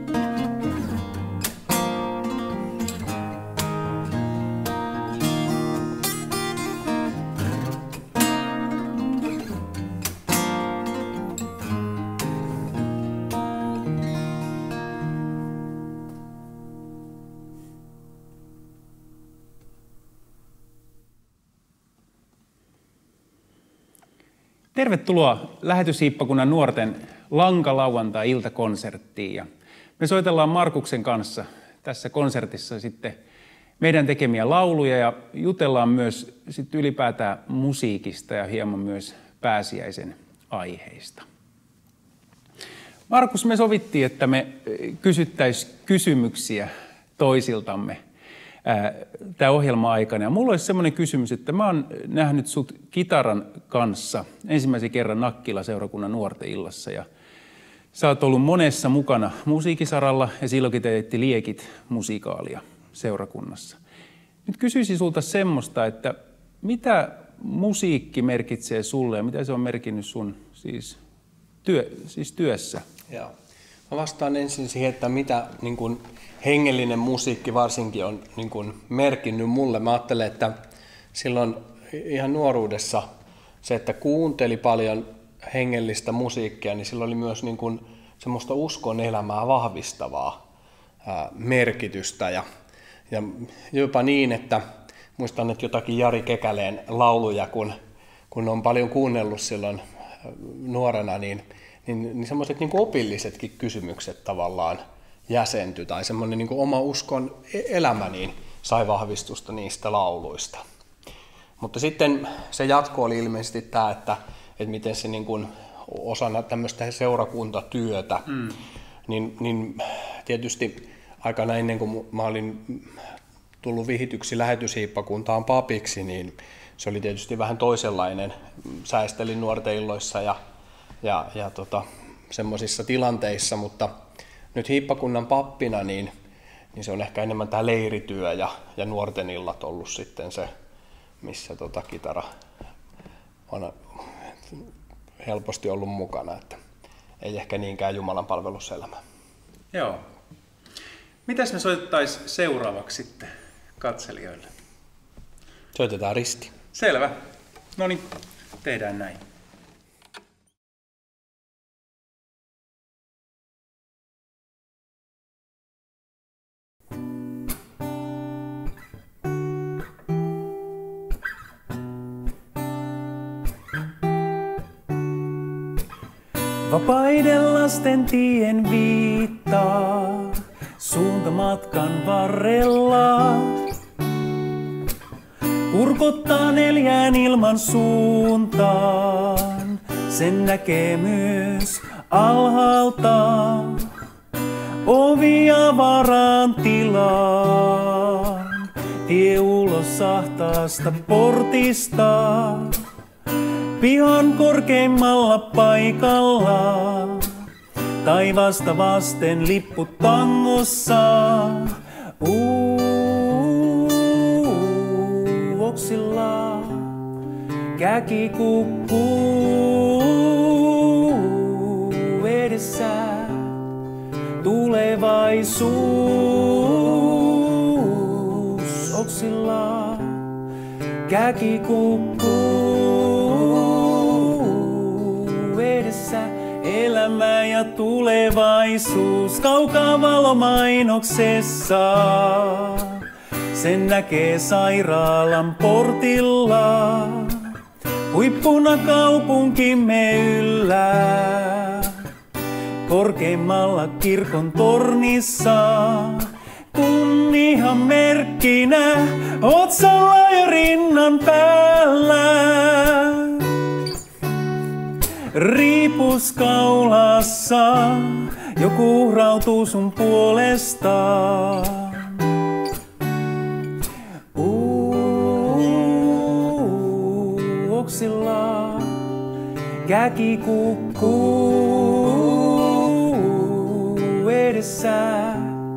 Speaker 4: Tervetuloa Lähetyshiippakunnan nuorten lankalauantai-iltakonserttiin. Ja me soitellaan Markuksen kanssa tässä konsertissa sitten meidän tekemiä lauluja ja jutellaan myös sitten ylipäätään musiikista ja hieman myös pääsiäisen aiheista. Markus, me sovittiin, että me kysyttäisiin kysymyksiä toisiltamme tämä ohjelma-aikana. Ja mulla olisi semmoinen kysymys, että mä oon nähnyt sut kitaran kanssa ensimmäisen kerran Nakkila-seurakunnan nuorten illassa. Ja sä oot ollut monessa mukana musiikisaralla ja silloinkin teetti Liekit -musikaalia seurakunnassa. Nyt kysyisin sulta semmoista, että mitä musiikki merkitsee sulle ja mitä se on merkinnyt sun työssä?
Speaker 3: Joo. Mä vastaan ensin siihen, että mitä niin kun hengellinen musiikki varsinkin on niin kun merkinnyt mulle. Mä ajattelen, että silloin ihan nuoruudessa se, että kuunteli paljon hengellistä musiikkia, niin sillä oli myös niin kun semmoista uskon elämää vahvistavaa merkitystä. Ja jopa niin, että muistan, että jotakin Jari Kekäleen lauluja, kun on paljon kuunnellut silloin nuorena, niin semmoiset niin kuin opillisetkin kysymykset tavallaan jäsentyi, tai semmoinen niin kuin oma uskon elämä niin sai vahvistusta niistä lauluista. Mutta sitten se jatko oli ilmeisesti tämä, että miten se niin kuin osana tämmöistä seurakuntatyötä, niin tietysti aikana ennen kuin mä olin tullut vihityksi lähetyshiippakuntaan papiksi, niin se oli tietysti vähän toisenlainen. Säästelin nuorten illoissa ja semmoisissa tilanteissa, mutta nyt hiippakunnan pappina niin se on ehkä enemmän tämä leirityö ja nuorten illat ollut sitten se, missä kitara on helposti ollut mukana, että ei ehkä niinkään Jumalan palveluselämä.
Speaker 4: Joo. Mitäs me soitettaisiin seuraavaksi sitten katselijoille?
Speaker 3: Soitetaan Risti.
Speaker 4: Selvä. No niin, tehdään näin. Vapaiden lasten tien viittaa, suunta matkan varrella. Kurkottaa 4 ilman suuntaan, sen näkee myös alhaalta. Ovi avaraan tilaan, tie ulos ahtaasta portista. Pihan korkeimmalla paikalla, taivasta vasten lippu tangossa. Oksilla käki kukkuu edessä. Tulevaisuus oksilla käki kukkuu edessä. Elämä ja tulevaisuus kaukaa valomainoksessa. Sen näkee sairaalan portilla, huippuna kaupunkimme yllä. Korkeimmalla kirkon tornissa, kunnian merkkinä otsalla ja rinnan päällä. Riipus kaulassa, joku uhrautuu sun puolestaan. Oksilla käki kukkuu edessä.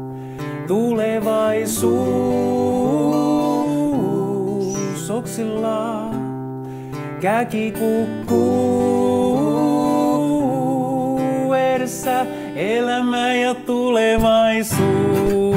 Speaker 4: Tulevaisuus oksilla käki kukkuu edessä. Elämä ja tulevaisuus.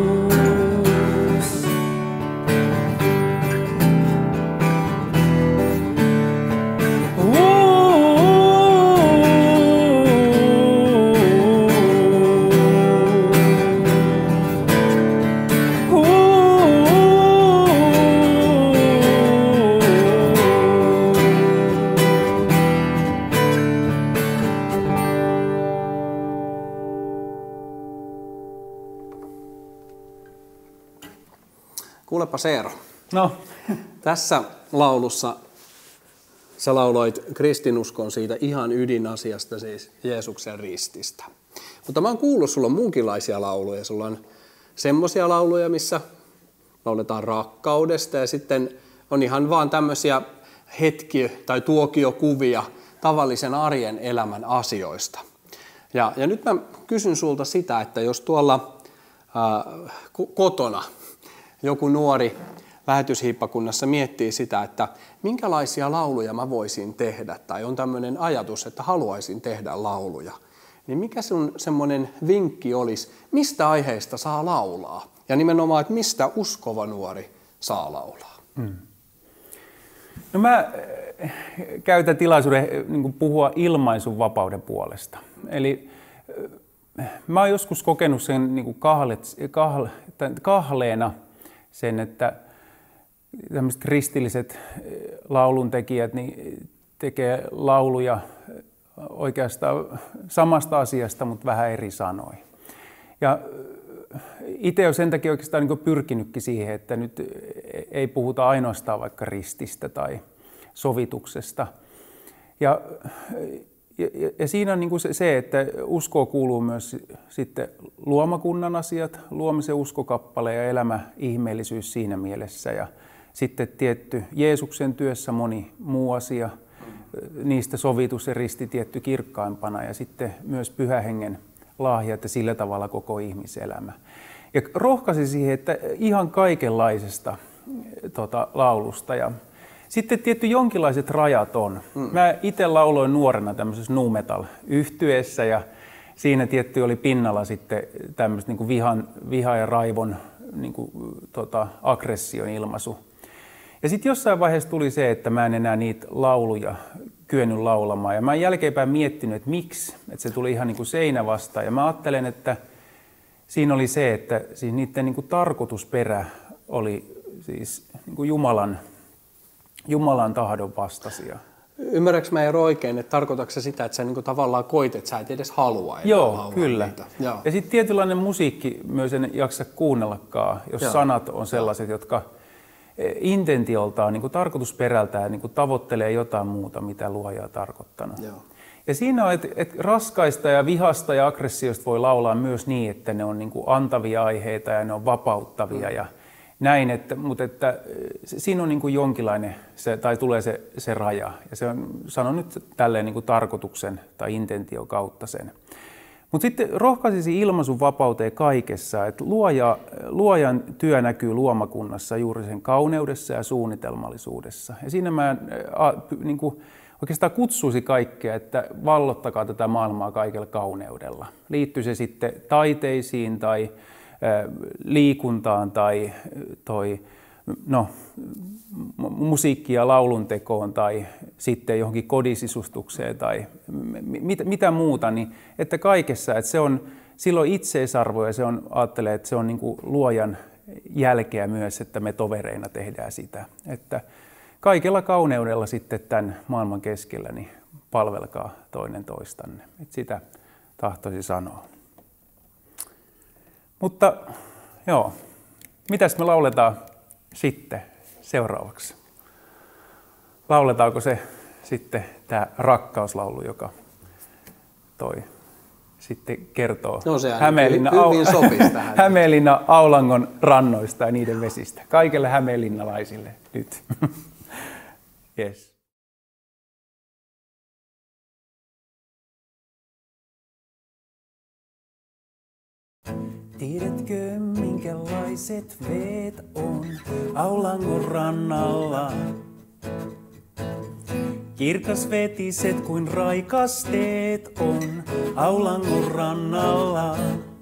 Speaker 3: Kuulepa Seero.
Speaker 4: No.
Speaker 3: Tässä laulussa sä lauloit kristinuskon siitä ihan ydinasiasta, siis Jeesuksen rististä. Mutta mä oon kuullut, sulla on muunkinlaisia lauluja. Sulla on semmoisia lauluja, missä lauletaan rakkaudesta ja sitten on ihan vaan tämmöisiä tai tuokiokuvia tavallisen arjen elämän asioista. Ja nyt mä kysyn sulta sitä, että jos tuolla kotona joku nuori lähetyshiippakunnassa miettii sitä, että minkälaisia lauluja mä voisin tehdä, tai on tämmöinen ajatus, että haluaisin tehdä lauluja, niin mikä sun semmoinen vinkki olisi, mistä aiheista saa laulaa? Ja nimenomaan, että mistä uskova nuori saa laulaa?
Speaker 4: No mä käytän tilaisuuden puhua ilmaisunvapauden puolesta. Eli mä oon joskus kokenut sen kahleena sen, että tämmöiset kristilliset lauluntekijät niin tekee lauluja oikeastaan samasta asiasta, mutta vähän eri sanoin. Ja itse olen sen takia oikeastaan niin pyrkinytkin siihen, että nyt ei puhuta ainoastaan vaikka rististä tai sovituksesta. Ja siinä on niin kuin se, että uskoon kuuluu myös sitten luomakunnan asiat, luomisen uskokappale ja elämä ihmeellisyys siinä mielessä. Ja sitten tietty Jeesuksen työssä moni muu asia, niistä sovitus ja risti tietty kirkkaimpana ja sitten myös Pyhän Hengen lahjat ja sillä tavalla koko ihmiselämä. Ja rohkaisin siihen, että ihan kaikenlaisesta laulusta. Ja sitten tietty jonkinlaiset rajat on. Mä itse lauloin nuorena tämmöisessä nu metal-yhtyeessä ja siinä tietty oli pinnalla sitten tämmöistä niin kuin viha ja raivon niin kuin, aggression ilmaisu. Ja sitten jossain vaiheessa tuli se, että mä en enää niitä lauluja kyennyt laulamaan. Ja mä oon jälkeenpäin miettinyt, että miksi. Että se tuli ihan niin kuin seinä vastaan. Ja mä ajattelen, että siinä oli se, että siis niiden niin kuin tarkoitusperä oli siis niin kuin Jumalan tahdon vastaisia.
Speaker 3: Ymmärrätkö mä Eero oikein, että tarkoitatko se sitä, että sä niin tavallaan koit, että sä et edes halua?
Speaker 4: Joo, kyllä. Joo. Ja sitten tietynlainen musiikki myös en jaksa kuunnellakaan, jos sanat on sellaiset, jotka intentioltaan, niin kuin tarkoitusperältään niin kuin tavoittelee jotain muuta, mitä luoja on tarkoittanut. Joo. Ja siinä on, että raskaista ja vihasta ja aggressioista voi laulaa myös niin, että ne on niin kuin antavia aiheita ja ne on vapauttavia ja näin, mutta että siinä on niin kuin jonkinlainen, tai tulee se raja. Ja se on, sanon nyt tälleen niin kuin tarkoituksen tai intention kautta sen. Mutta sitten rohkaisisin ilmaisun vapauteen kaikessa, että luojan työ näkyy luomakunnassa juuri sen kauneudessa ja suunnitelmallisuudessa. Ja siinä mä niin kuin oikeastaan kutsuisin kaikkea, että vallottakaa tätä maailmaa kaikella kauneudella. Liittyy se sitten taiteisiin tai liikuntaan tai musiikki- ja lauluntekoon tai sitten johonkin kodisisustukseen tai mitä muuta, niin että kaikessa, että se on silloin itseisarvo ja se on, ajattelee, että se on niin kuin luojan jälkeä myös, että me tovereina tehdään sitä. Että kaikella kauneudella sitten tämän maailman keskellä niin palvelkaa toinen toistanne. Että sitä tahtoisin sanoa. Mutta joo, mitäs me lauletaan sitten seuraavaksi? Lauletaanko se sitten tämä rakkauslaulu, joka sitten kertoo Hämeenlinnan Aulangon rannoista ja niiden vesistä. Kaikille hämeenlinnalaisille nyt. Yes. Tiedätkö, minkälaiset veet on Aulangon rannalla? Kirkasvetiset kuin raikasteet on Aulangon rannalla.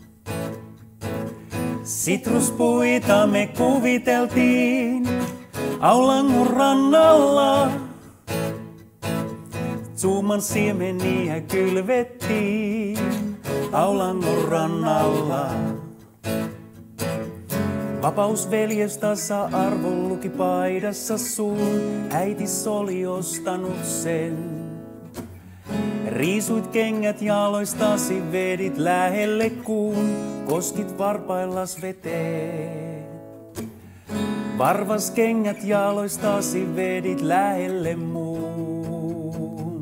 Speaker 4: Sitruspuita me kuviteltiin Aulangon rannalla. Zuuman siemeniä kylvettiin Aulangon rannalla. Vapausveljes tasa-arvon luki paidassa sun, äitis oli ostanut sen. Riisuit kengät jaloistasi, vedit lähelle kuun, koskit varpaillas veteen. Varvas kengät jaloistasi, vedit lähelle muun.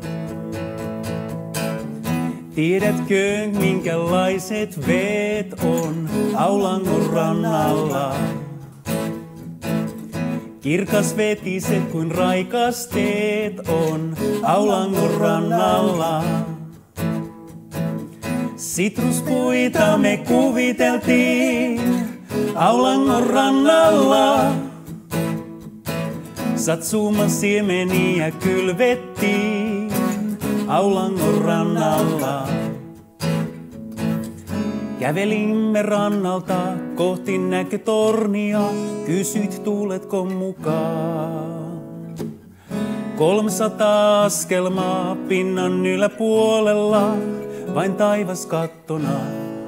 Speaker 4: Tiedätkö, minkälaiset veet on Aulangon rannalla? Kirkasvetiset kuin raikasteet on Aulangon rannalla. Sitruspuita me kuviteltiin Aulangon rannalla. Satsuman siemeniä kylvettiin Aulangon rannalla. Kävelimme rannalta kohti näkötornia, kysyit tuletko mukaan. 300 askelmaa pinnan yläpuolella, vain taivas kattona.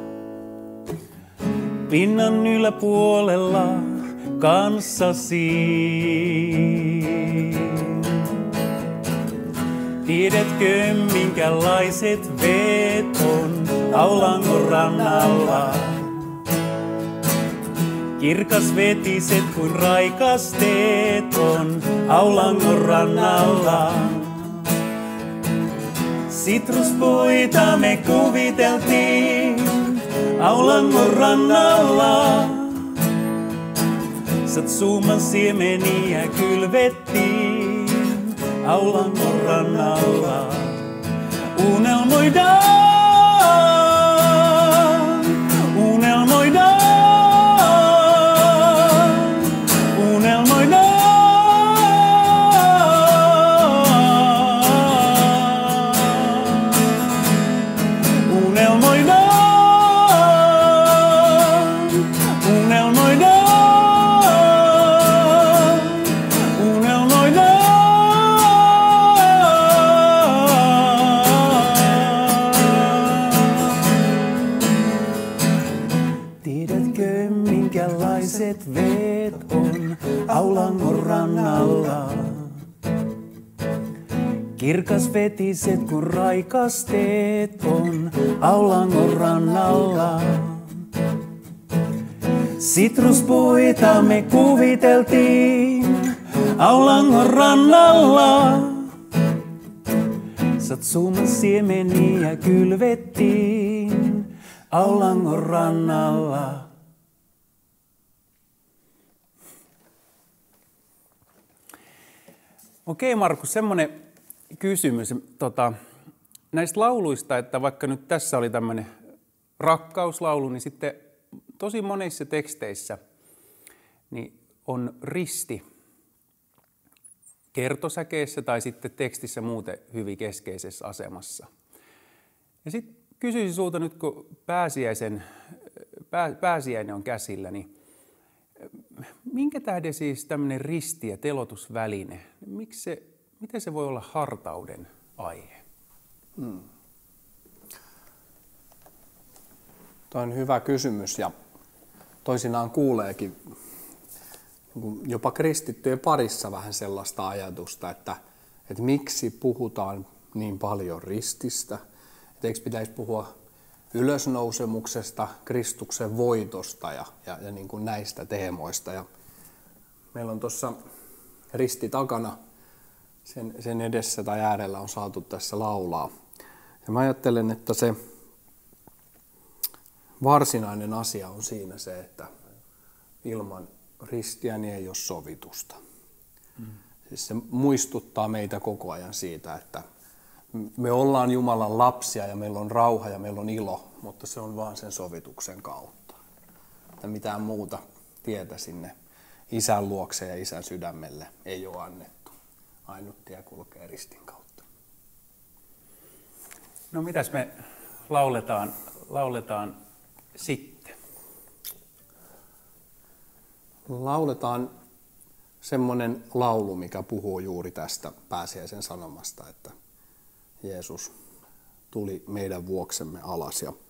Speaker 4: Pinnan yläpuolella kanssasi. Tiedätkö, minkälaiset veet on Aulangon rannalla? Kirkasvetiset kuin raikasteet on Aulangon rannalla. Sitruspuita me kuviteltiin Aulangon rannalla. Satsuman siemeniä kylvettiin Aulangon rannalla. Unelmoidaan, unelmoidaan, unelmoidaan. Tiedätkö minkälaiset veet on Aulangon rannalla? Kirkasvetiset kun raikasteet on Aulangon rannalla. Sitruspuita me kuviteltiin Aulangon rannalla. Satsuman siemeniä kylvettiin Aulangon rannalla. Okei Markus, semmoinen kysymys näistä lauluista, että vaikka nyt tässä oli tämmöinen rakkauslaulu, niin sitten tosi monissa teksteissä niin on risti kertosäkeessä tai sitten tekstissä muuten hyvin keskeisessä asemassa. Ja sitten kysyisin sulta nyt, kun pääsiäinen on käsillä, niin minkä tähden siis tämmöinen risti ja telotusväline, miten se voi olla hartauden aihe?
Speaker 3: Tuo on hyvä kysymys ja toisinaan kuuleekin jopa kristittyjen parissa vähän sellaista ajatusta, että miksi puhutaan niin paljon rististä, että eikö pitäisi puhua ylösnousemuksesta, Kristuksen voitosta ja niin kuin näistä teemoista. Ja meillä on tuossa risti takana, sen edessä tai äärellä on saatu tässä laulaa. Ja mä ajattelen, että se varsinainen asia on siinä se, että ilman ristiä niin ei ole sovitusta. Siis se muistuttaa meitä koko ajan siitä, että me ollaan Jumalan lapsia ja meillä on rauha ja meillä on ilo, mutta se on vaan sen sovituksen kautta. Että mitään muuta tietä sinne Isän luokse ja Isän sydämelle ei ole annettu. Ainut tie kulkee ristin kautta.
Speaker 4: No mitäs me lauletaan sitten?
Speaker 3: Lauletaan semmoinen laulu, mikä puhuu juuri tästä pääsiäisen sanomasta, että Jeesus tuli meidän vuoksemme alas. Ja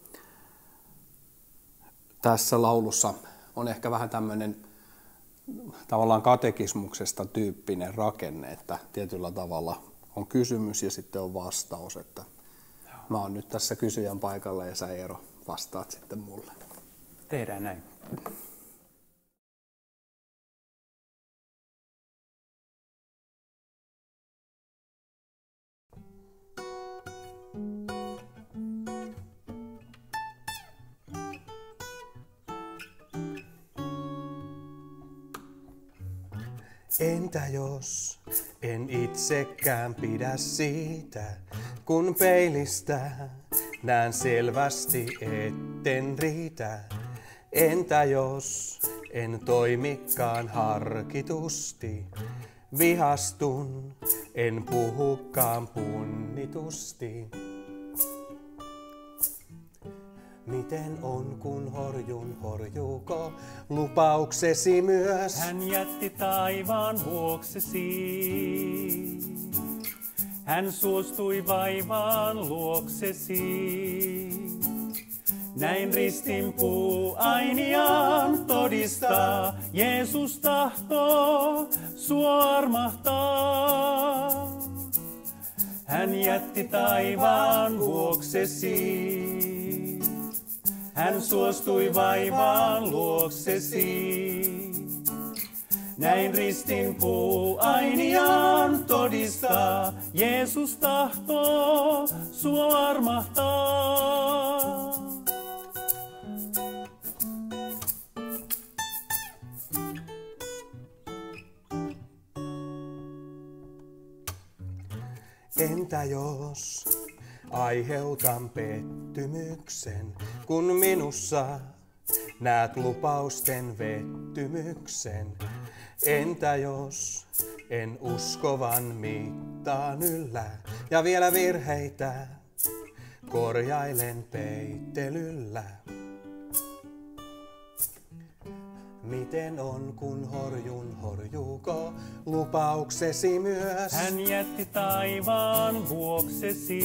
Speaker 3: tässä laulussa on ehkä vähän tämmöinen tavallaan katekismuksesta tyyppinen rakenne, että tietyllä tavalla on kysymys ja sitten on vastaus, että mä oon nyt tässä kysyjän paikalla ja sä Eero vastaat sitten mulle.
Speaker 4: Tehdään näin.
Speaker 3: Entä jos en itsekään pidä siitä, kun peilistä näen selvästi, etten riitä. Entä jos en toimikaan harkitusti, vihastun, en puhukaan punnitusti. Miten on, kun horjuuko lupauksesi myös?
Speaker 4: Hän jätti taivaan vuoksesi. Hän suostui vaivaan luoksesi. Näin ristin puu ainiaan todistaa, Jeesus tahtoo sua armahtaa. Hän jätti taivaan vuoksesi. Hän suostui vaivaan luoksesi. Näin ristin puu ainiaan todistaa, Jeesus tahtoo sua armahtaa.
Speaker 3: Entä jos aiheutan pettymyksen, kun minussa näet lupausten vettymyksen? Entä jos en uskovan mittaan yllä ja vielä virheitä korjailen peittelyllä? Miten on, kun horjuuko lupauksesi myös?
Speaker 4: Hän jätti taivaan vuoksesi.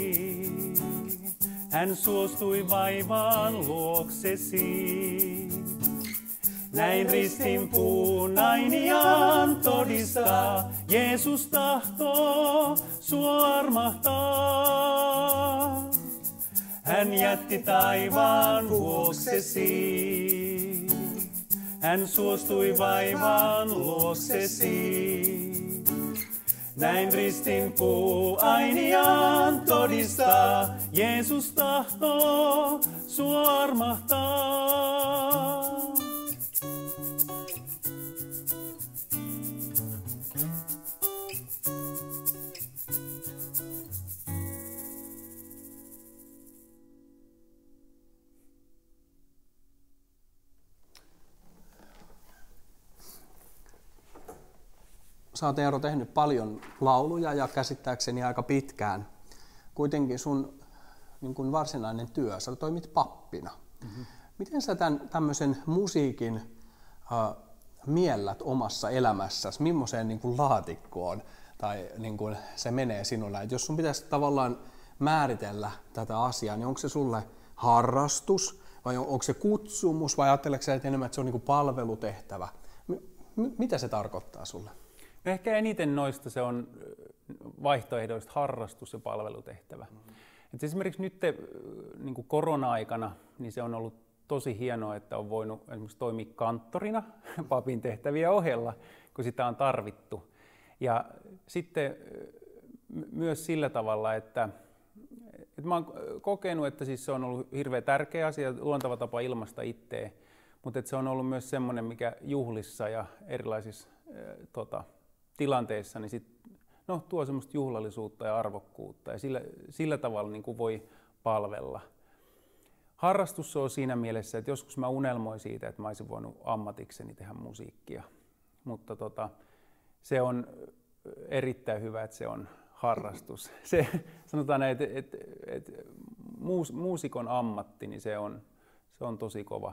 Speaker 4: Hän suostui vaivaan luoksesi. Näin ristin puun ainiaan todistaa, Jeesus tahtoo sua armahtaa. Hän jätti taivaan vuoksesi. Hän suostui vaivaan luoksesi. Näin ristin puu ainiaan todistaa, Jeesus tahtoo sua armahtaa.
Speaker 3: Sä oot, Eero, tehnyt paljon lauluja ja käsittääkseni aika pitkään. Kuitenkin sun niin kun varsinainen työ, sä toimit pappina. Mm-hmm. Miten sä tämmöisen musiikin miellät omassa elämässäsi? Millaiseen niin kun laatikkoon tai niin kun se menee sinulle? Et jos sun pitäisi tavallaan määritellä tätä asiaa, niin onko se sulle harrastus vai onko se kutsumus vai ajatteleeko sä enemmän, että se on niin kun palvelutehtävä? Mitä se tarkoittaa sulle?
Speaker 4: No ehkä eniten noista se on vaihtoehdoista harrastus ja palvelutehtävä. Et esimerkiksi nyt niin kuin korona-aikana niin se on ollut tosi hienoa, että on voinut esimerkiksi toimia kanttorina papin tehtäviä ohella, kun sitä on tarvittu. Ja sitten myös sillä tavalla, että mä oon kokenut, että siis se on ollut hirveän tärkeä asia, luontava tapa ilmaista itseä, mutta että se on ollut myös semmoinen, mikä juhlissa ja erilaisissa tilanteissa niin tuo semmoista juhlallisuutta ja arvokkuutta ja sillä tavalla niin kuin voi palvella. Harrastus on siinä mielessä, että joskus mä unelmoin siitä, että mä olisin voinut ammatikseni tehdä musiikkia, mutta se on erittäin hyvä, että se on harrastus. Sanotaan, että muusikon ammatti, niin se on tosi kova.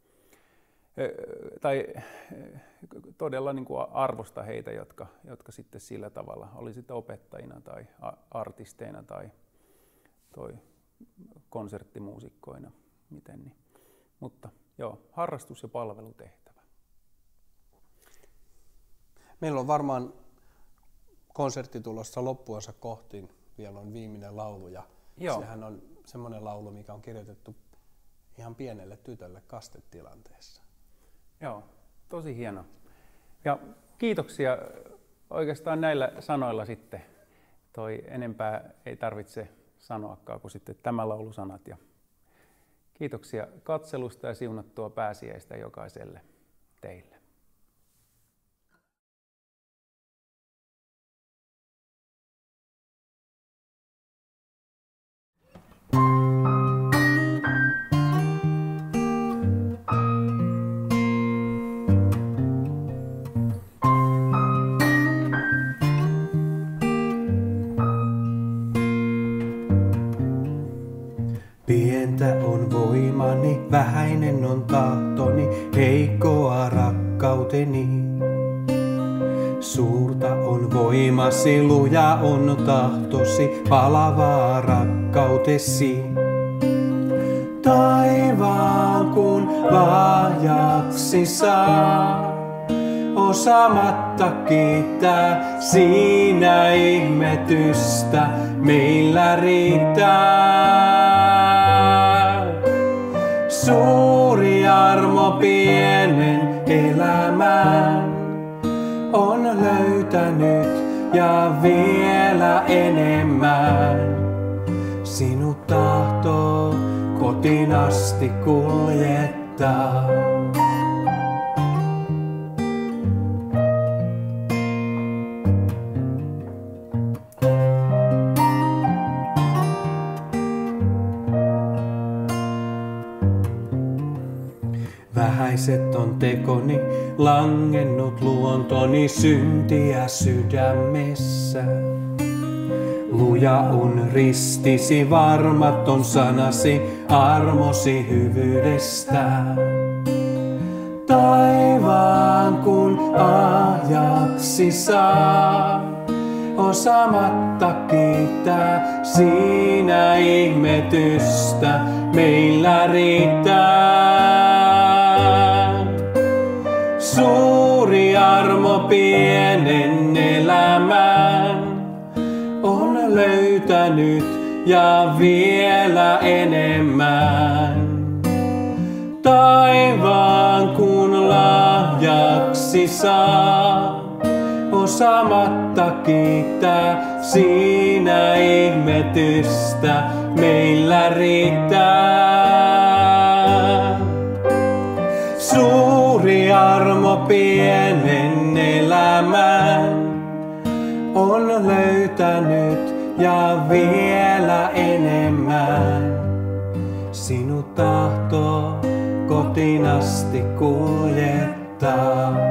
Speaker 4: Tai todella niin kuin arvosta heitä, jotka sitten sillä tavalla oli sitten opettajina tai artisteina tai konserttimuusikkoina. Miten niin. Mutta joo, harrastus ja palvelutehtävä.
Speaker 3: Meillä on varmaan konsertti tulossa loppuansa kohti. Vielä on viimeinen laulu ja sehän on semmoinen laulu, mikä on kirjoitettu ihan pienelle tytölle kastetilanteessa.
Speaker 4: Joo, tosi hieno. Ja kiitoksia oikeastaan näillä sanoilla sitten. Enempää ei tarvitse sanoakaan kuin sitten tämä laulusanat. Ja kiitoksia katselusta ja siunattua pääsiäistä jokaiselle teille.
Speaker 3: Pientä on voimani, vähäinen on tahtoni, heikkoa rakkauteni. Suurta on voimasi, luja on tahtosi, palavaa rakkautesi. Taivaan kun lahjaksi saa, osaamatta kiittää, siinä ihmetystä meillä riittää. Suuri armo pienen elämään, on löytänyt ja vielä enemmän. Sinut tahtoo kotiin asti kuljettaa. Vähäiset on tekoni, langennut luontoni syntiä sydämessä. Luja on ristisi, varmat on sanasi, armosi hyvyydestä. Taivaan kun ajaksi saa, osaamatta kiittää, siinä ihmetystä meillä riittää. Suuri armo pienen elämän on löytänyt ja vielä enemmän. Taivaan kun lahjaksi saa, osaamatta kiittää, siinä ihmetystä meillä riittää. Suuri armo pienen elämän on löytänyt ja vielä enemmän. Sinut tahtoo kotiin asti kuljettaa.